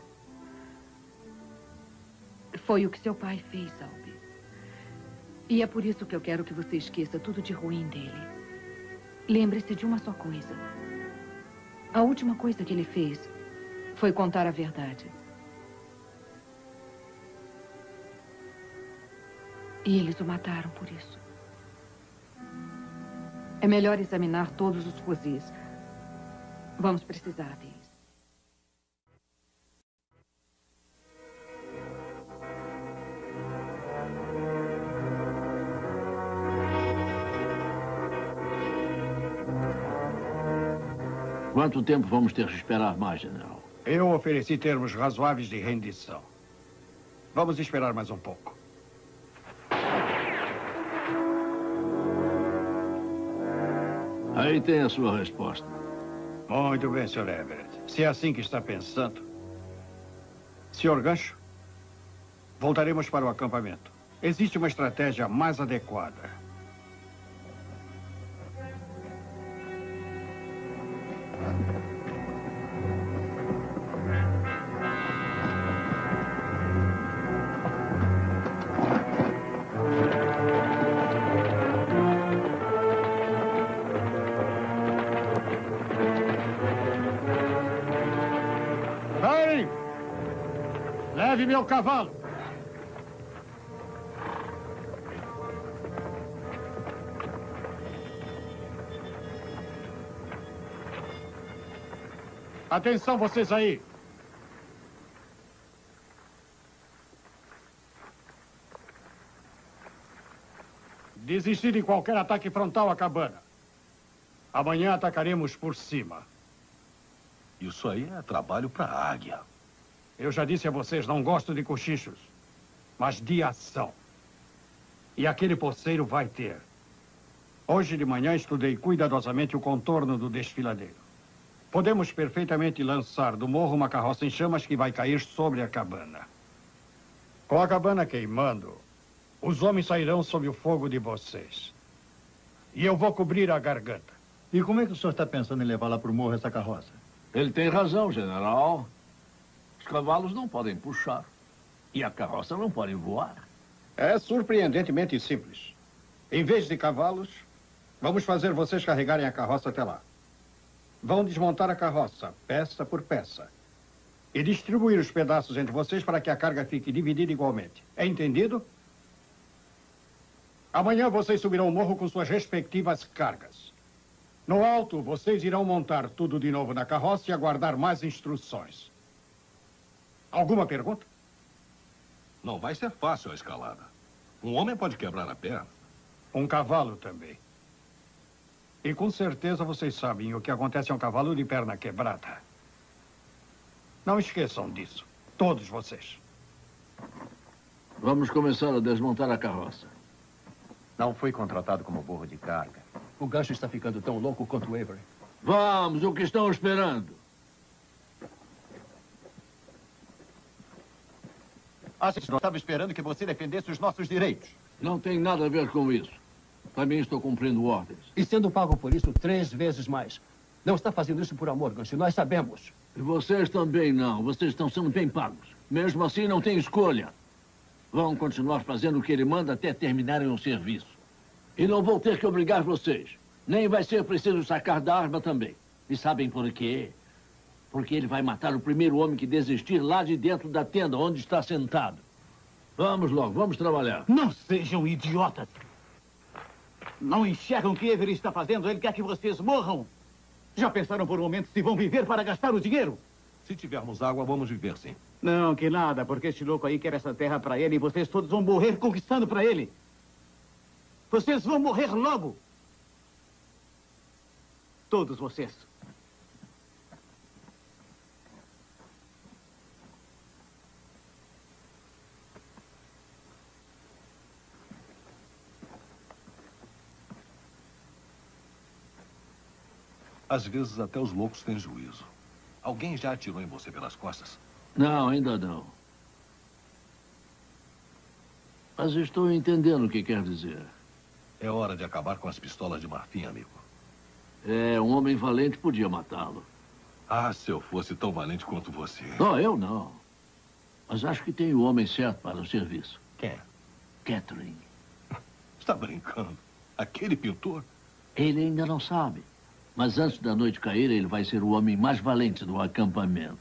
Foi o que seu pai fez, Albie. E é por isso que eu quero que você esqueça tudo de ruim dele. Lembre-se de uma só coisa. A última coisa que ele fez foi contar a verdade. E eles o mataram por isso. É melhor examinar todos os fuzis. Vamos precisar deles. Quanto tempo vamos ter que esperar mais, general? Eu ofereci termos razoáveis de rendição. Vamos esperar mais um pouco. Aí tem a sua resposta. Muito bem, Sr. Everett. Se é assim que está pensando... Sr. Gancho, voltaremos para o acampamento. Existe uma estratégia mais adequada. Leve-me ao cavalo. Atenção, vocês aí. Desistir de qualquer ataque frontal à cabana. Amanhã atacaremos por cima. Isso aí é trabalho para a águia. Eu já disse a vocês, não gosto de cochichos, mas de ação. E aquele poceiro vai ter. Hoje de manhã estudei cuidadosamente o contorno do desfiladeiro. Podemos perfeitamente lançar do morro uma carroça em chamas que vai cair sobre a cabana. Com a cabana queimando, os homens sairão sob o fogo de vocês. E eu vou cobrir a garganta. E como é que o senhor está pensando em levar lá para o morro essa carroça? Ele tem razão, general. Os cavalos não podem puxar. E a carroça não pode voar. É surpreendentemente simples. Em vez de cavalos, vamos fazer vocês carregarem a carroça até lá. Vão desmontar a carroça, peça por peça. E distribuir os pedaços entre vocês para que a carga fique dividida igualmente. É entendido? Amanhã vocês subirão o morro com suas respectivas cargas. No alto, vocês irão montar tudo de novo na carroça e aguardar mais instruções. Alguma pergunta? Não vai ser fácil a escalada. Um homem pode quebrar a perna. Um cavalo também. E com certeza vocês sabem o que acontece a um cavalo de perna quebrada. Não esqueçam disso. Todos vocês. Vamos começar a desmontar a carroça. Não fui contratado como burro de carga. O gancho está ficando tão louco quanto o Avery. Vamos, o que estão esperando? Acho que não estava esperando que você defendesse os nossos direitos. Não tem nada a ver com isso. Também estou cumprindo ordens. E sendo pago por isso 3 vezes mais. Não está fazendo isso por amor, Gancho. Nós sabemos. E vocês também não. Vocês estão sendo bem pagos. Mesmo assim, não tem escolha. Vão continuar fazendo o que ele manda até terminarem o serviço. E não vou ter que obrigar vocês. Nem vai ser preciso sacar da arma também. E sabem por quê? Porque ele vai matar o primeiro homem que desistir lá de dentro da tenda onde está sentado. Vamos logo, vamos trabalhar. Não sejam idiotas. Não enxergam o que Avery está fazendo? Ele quer que vocês morram. Já pensaram por um momento se vão viver para gastar o dinheiro? Se tivermos água, vamos viver, sim. Não, que nada, porque este louco aí quer essa terra para ele e vocês todos vão morrer conquistando para ele. Vocês vão morrer logo. Todos vocês. Às vezes, até os loucos têm juízo. Alguém já atirou em você pelas costas? Não, ainda não. Mas estou entendendo o que quer dizer. É hora de acabar com as pistolas de marfim, amigo. É, um homem valente podia matá-lo. Ah, se eu fosse tão valente quanto você. Oh, eu não. Mas acho que tem o homem certo para o serviço. Quem? Catherine. Está brincando? Aquele pintor? Ele ainda não sabe. Mas antes da noite cair, ele vai ser o homem mais valente do acampamento.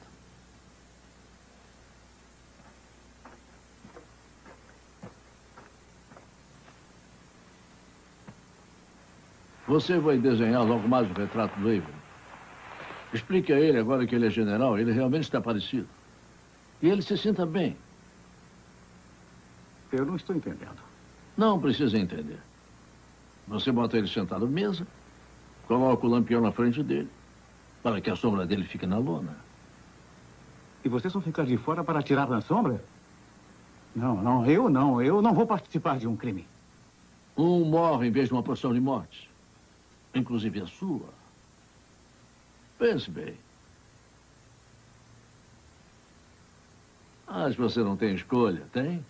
Você vai desenhar logo mais o retrato do Avery. Explique a ele, agora que ele é general, ele realmente está parecido. E ele se sinta bem. Eu não estou entendendo. Não precisa entender. Você bota ele sentado à mesa, coloca o lampião na frente dele, para que a sombra dele fique na lona. E vocês vão ficar de fora para atirar na sombra? Não. Eu não vou participar de um crime. Um morre em vez de uma porção de mortes. Inclusive a sua. Pense bem. Mas você não tem escolha, tem?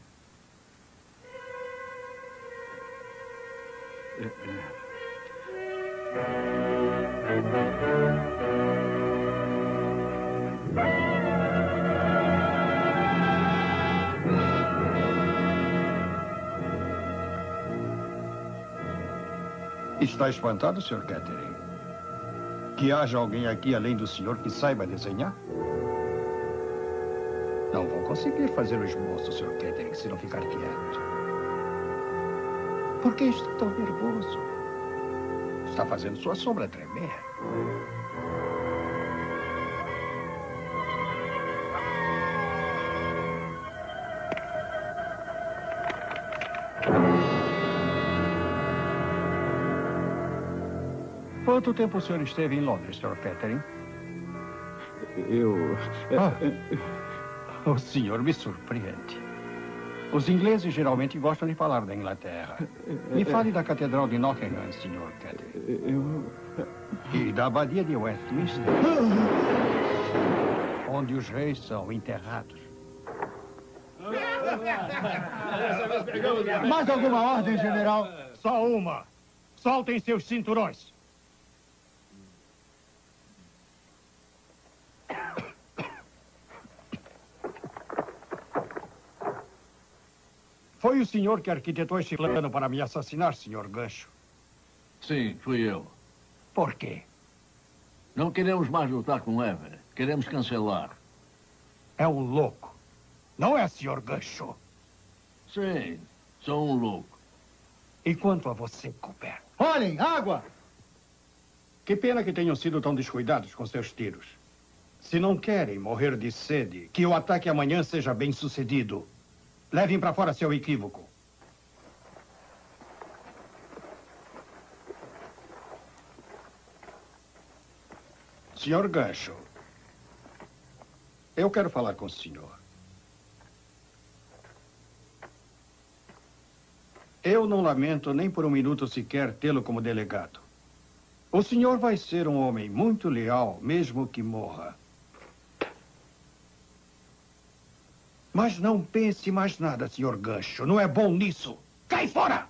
Está espantado, Sr. Catherine? Que haja alguém aqui além do senhor que saiba desenhar? Não vão conseguir fazer o esboço, Sr. Catherine, se não ficar quieto. Por que está tão nervoso? Está fazendo sua sombra tremer. Quanto tempo o senhor esteve em Londres, Sr. Catherine? O senhor me surpreende. Os ingleses geralmente gostam de falar da Inglaterra. Me fale da Catedral de Nottingham, Sr. Catherine. E da Abadia de Westminster, onde os reis são enterrados. Mais alguma ordem, general? Só uma. Soltem seus cinturões. Foi o senhor que arquitetou esse plano para me assassinar, Sr. Gancho? Sim, fui eu. Por quê? Não queremos mais lutar com Everett. Queremos cancelar. É um louco. Não é, Sr. Gancho? Sim, sou um louco. E quanto a você, Cooper? Olhem, água! Que pena que tenham sido tão descuidados com seus tiros. Se não querem morrer de sede, que o ataque amanhã seja bem sucedido. Levem para fora seu equívoco. Sr. Gancho, eu quero falar com o senhor. Eu não lamento nem por um minuto sequer tê-lo como delegado. O senhor vai ser um homem muito leal, mesmo que morra. Mas não pense mais nada, Sr. Gancho. Não é bom nisso. Cai fora!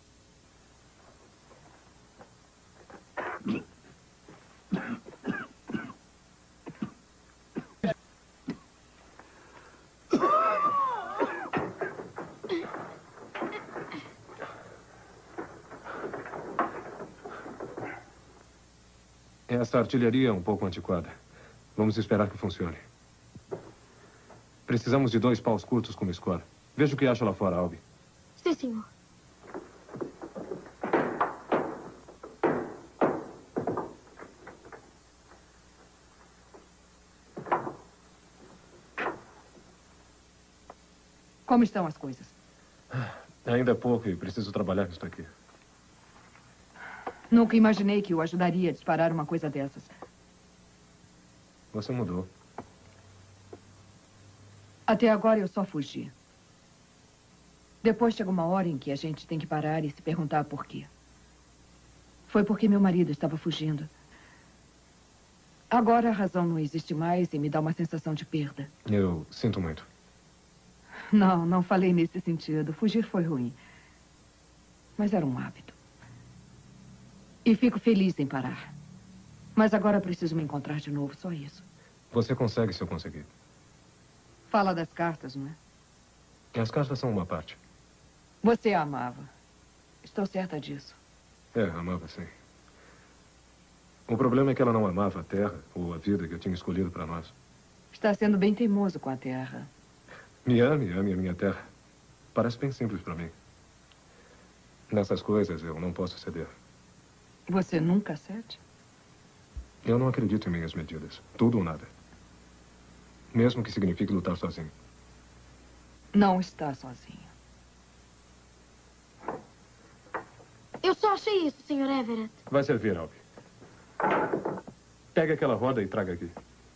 Essa artilharia é um pouco antiquada. Vamos esperar que funcione. Precisamos de 2 paus curtos como escola. Veja o que acha lá fora, Albi. Sim, senhor. Como estão as coisas? Ainda é pouco e preciso trabalhar nisso aqui. Nunca imaginei que o ajudaria a disparar uma coisa dessas. Você mudou. Até agora eu só fugi. Depois chega uma hora em que a gente tem que parar e se perguntar por quê. Foi porque meu marido estava fugindo. Agora a razão não existe mais e me dá uma sensação de perda. Eu sinto muito. Não falei nesse sentido. Fugir foi ruim. Mas era um hábito. E fico feliz em parar. Mas agora preciso me encontrar de novo, só isso. Você consegue se eu conseguir. Fala das cartas, não é? As cartas são uma parte. Você a amava. Estou certa disso. É, amava sim. O problema é que ela não amava a terra ou a vida que eu tinha escolhido para nós. Está sendo bem teimoso com a terra. Me ame a minha terra. Parece bem simples para mim. Nessas coisas eu não posso ceder. Você nunca cede? Eu não acredito em minhas medidas. Tudo ou nada. Mesmo que signifique lutar sozinho. Não está sozinho. Eu só achei isso, Sr. Everett. Vai servir, Albi. Pegue aquela roda e traga aqui.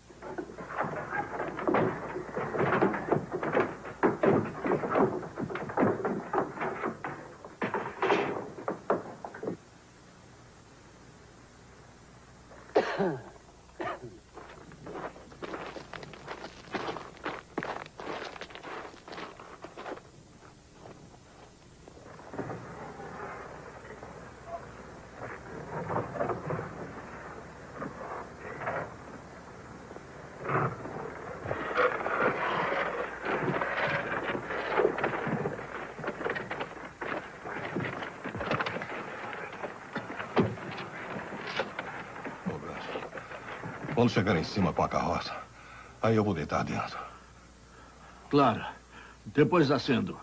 Quando chegar em cima com a carroça, aí eu vou deitar dentro. Claro. Depois acendo.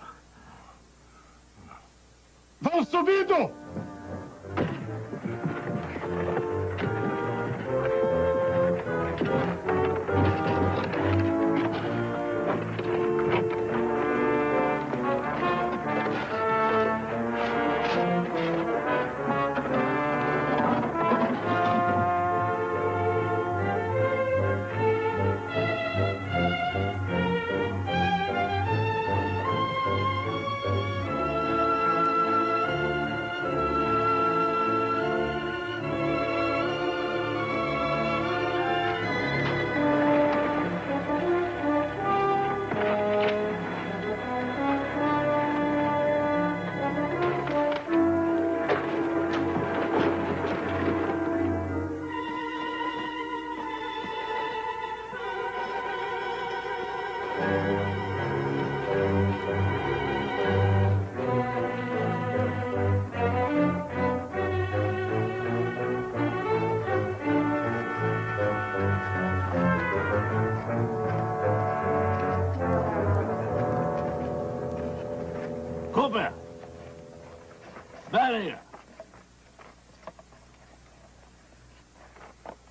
Vão subindo!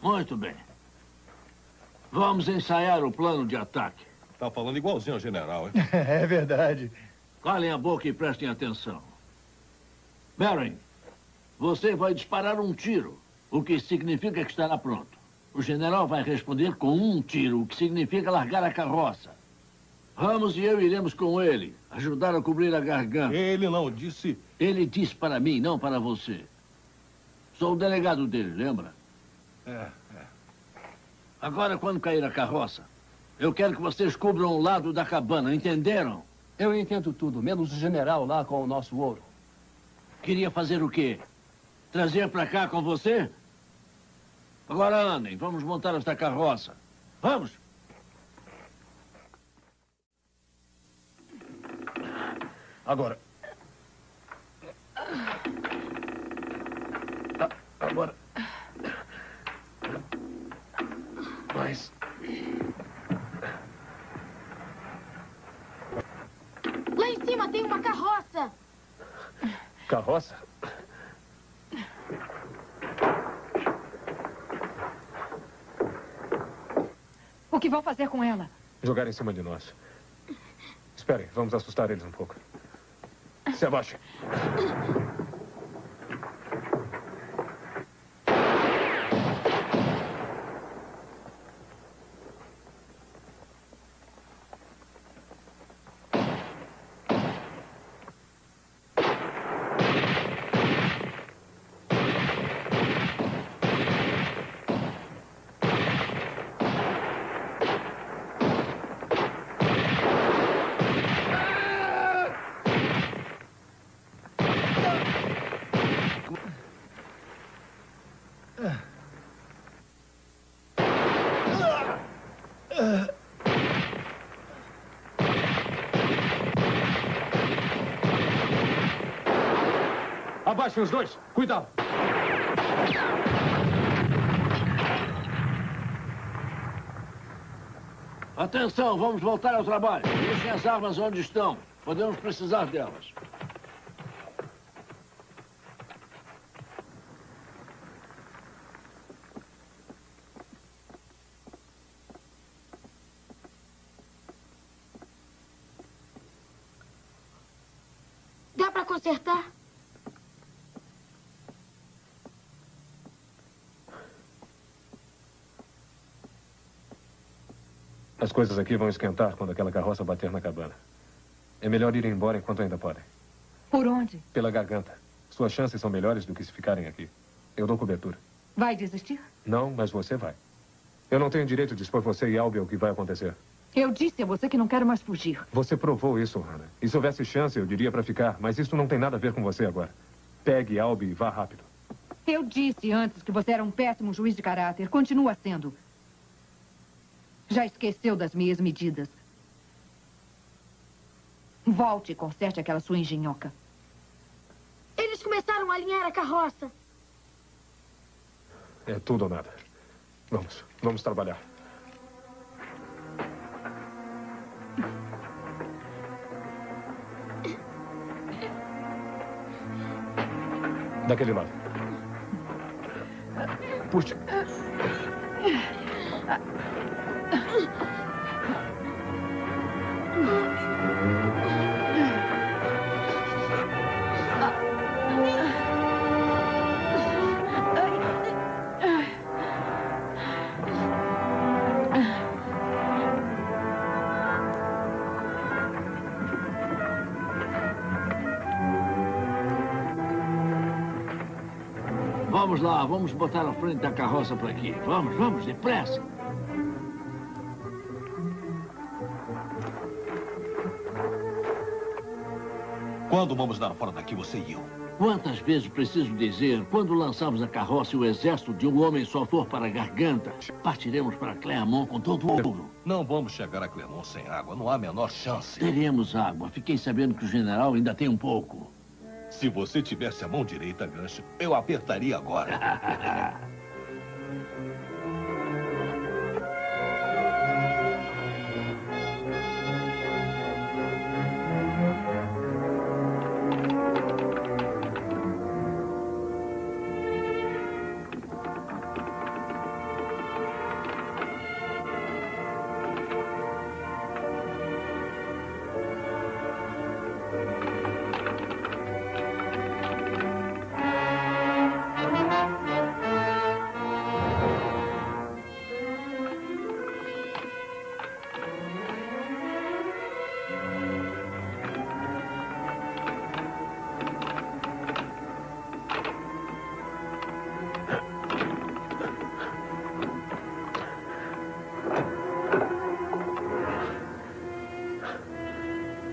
Muito bem. Vamos ensaiar o plano de ataque. Tá falando igualzinho ao general, hein? É verdade. Calem a boca e prestem atenção. Baron, você vai disparar um tiro, o que significa que estará pronto. O general vai responder com um tiro, o que significa largar a carroça. Ramos e eu iremos com ele, ajudar a cobrir a garganta. Ele não disse... Ele disse para mim, não para você. Sou o delegado dele, lembra? É. Agora, quando cair a carroça, eu quero que vocês cubram o lado da cabana, entenderam? Eu entendo tudo, menos o general lá com o nosso ouro. Queria fazer o quê? Trazer para cá com você? Agora andem, vamos montar esta carroça. Vamos! Agora. Agora. Mais. Lá em cima tem uma carroça. Carroça? O que vão fazer com ela? Jogar em cima de nós. Esperem, vamos assustar eles um pouco. Se abaixe. Abaixem os dois. Cuidado. Atenção, vamos voltar ao trabalho. Deixem as armas onde estão. Podemos precisar delas. Dá para consertar? As coisas aqui vão esquentar quando aquela carroça bater na cabana. É melhor ir embora enquanto ainda podem. Por onde? Pela garganta. Suas chances são melhores do que se ficarem aqui. Eu dou cobertura. Vai desistir? Não, mas você vai. Eu não tenho direito de expor você e Albie ao que vai acontecer. Eu disse a você que não quero mais fugir. Você provou isso, Hannah. E se houvesse chance, eu diria para ficar. Mas isso não tem nada a ver com você agora. Pegue Albie e vá rápido. Eu disse antes que você era um péssimo juiz de caráter. Continua sendo. Já esqueceu das minhas medidas. Volte e conserte aquela sua engenhoca. Eles começaram a alinhar a carroça. É tudo ou nada. Vamos trabalhar. Daquele lado. Puxe. Vamos lá, vamos botar a frente da carroça para aqui. Vamos, depressa. Quando vamos dar fora daqui, você e eu? Quantas vezes preciso dizer, quando lançarmos a carroça e o exército de um homem só for para a garganta, partiremos para Clermont com todo o ouro. Não vamos chegar a Clermont sem água, não há a menor chance. Teremos água. Fiquei sabendo que o general ainda tem um pouco. Se você tivesse a mão direita, Gancho, eu apertaria agora.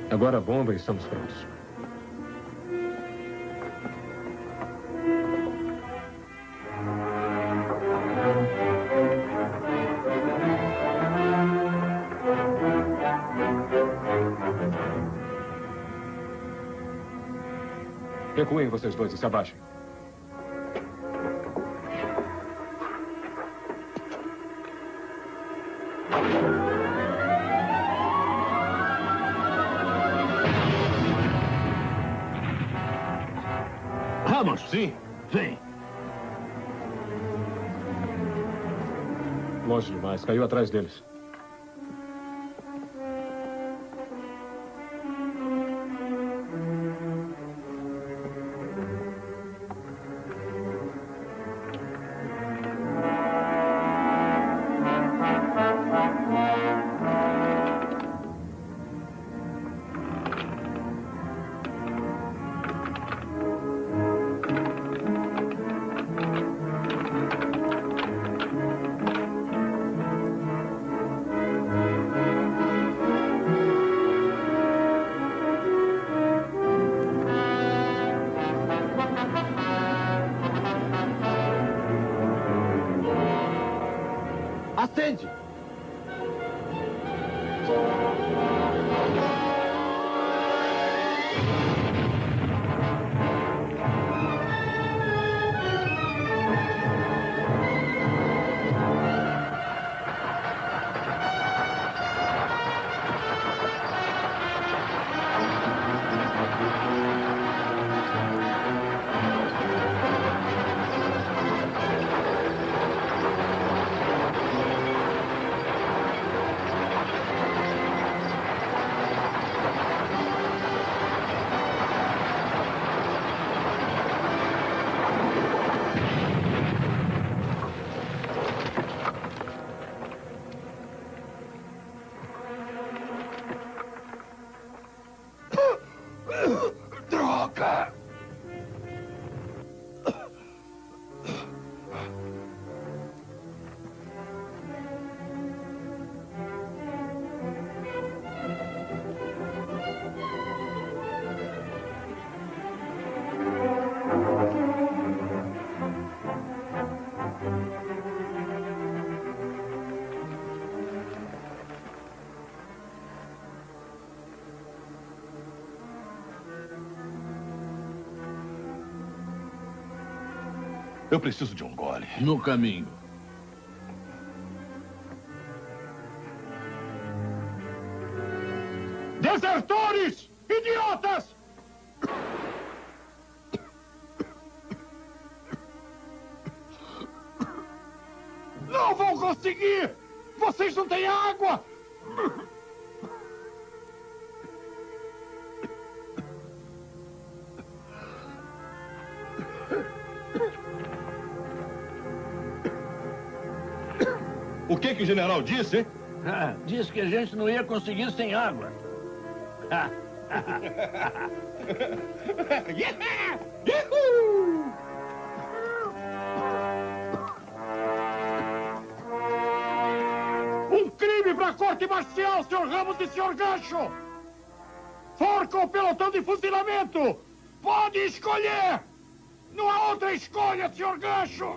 Agora a bomba e estamos prontos. Recuem vocês dois e se abaixem. Vamos. Sim. Vem. Longe demais. Caiu atrás deles. Acende! Droga! Eu preciso de um gole. No caminho. Desertores! Idiotas! Não vão conseguir! Vocês não têm água! O que o general disse, hein? Disse que a gente não ia conseguir sem água. Um crime para a corte marcial, Sr. Ramos e Sr. Gancho! Forca o pelotão de fuzilamento! Pode escolher! Não há outra escolha, Sr. Gancho!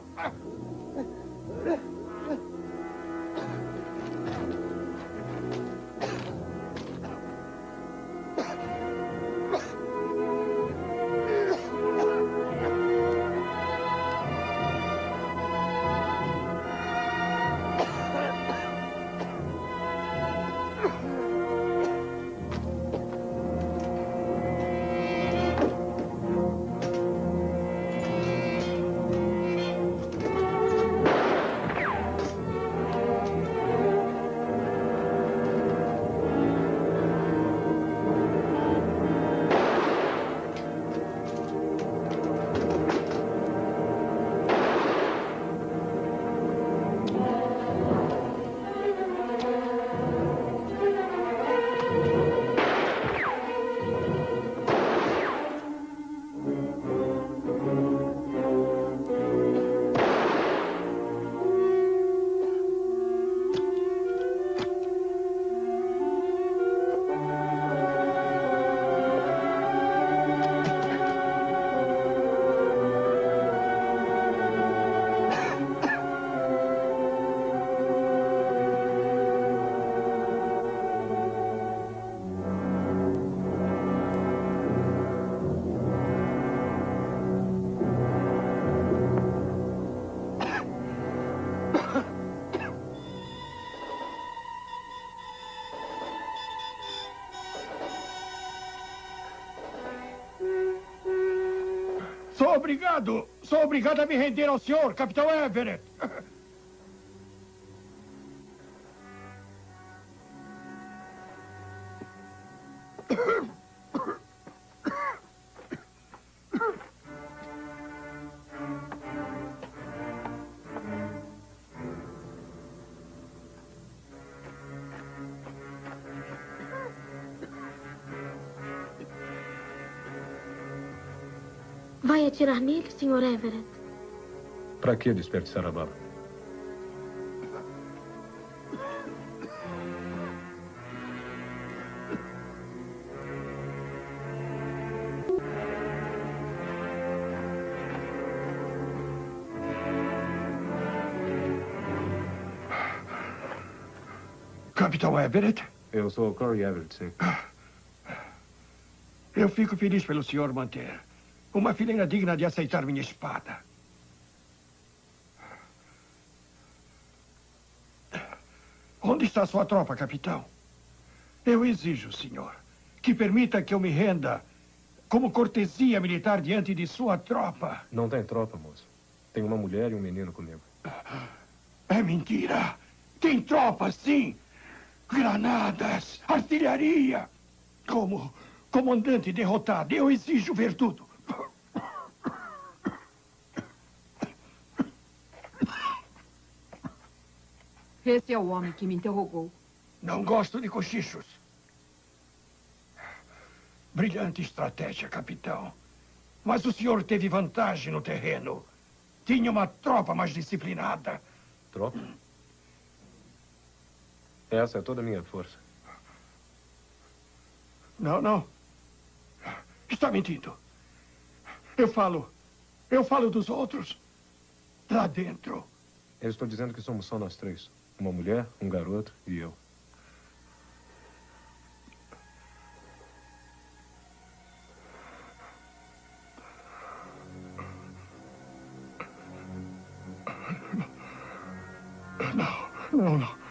Sou obrigado a me render ao senhor, Capitão Everett. Vai atirar nele, Sr. Everett? Para que desperdiçar a bala? Capitão Everett? Eu sou Corey Everett, sim. Eu fico feliz pelo senhor manter uma fileira digna de aceitar minha espada. Onde está sua tropa, capitão? Eu exijo, senhor, que permita que eu me renda como cortesia militar diante de sua tropa. Não tem tropa, moço. Tem uma mulher e um menino comigo. É mentira. Tem tropa, sim. Granadas, artilharia. Como comandante derrotado, eu exijo ver tudo. Esse é o homem que me interrogou. Não gosto de cochichos. Brilhante estratégia, capitão. Mas o senhor teve vantagem no terreno. Tinha uma tropa mais disciplinada. Tropa? Essa é toda a minha força. Não. Está mentindo. Eu falo dos outros. Lá dentro. Eu estou dizendo que somos só nós três. Uma mulher, um garoto e eu. Não.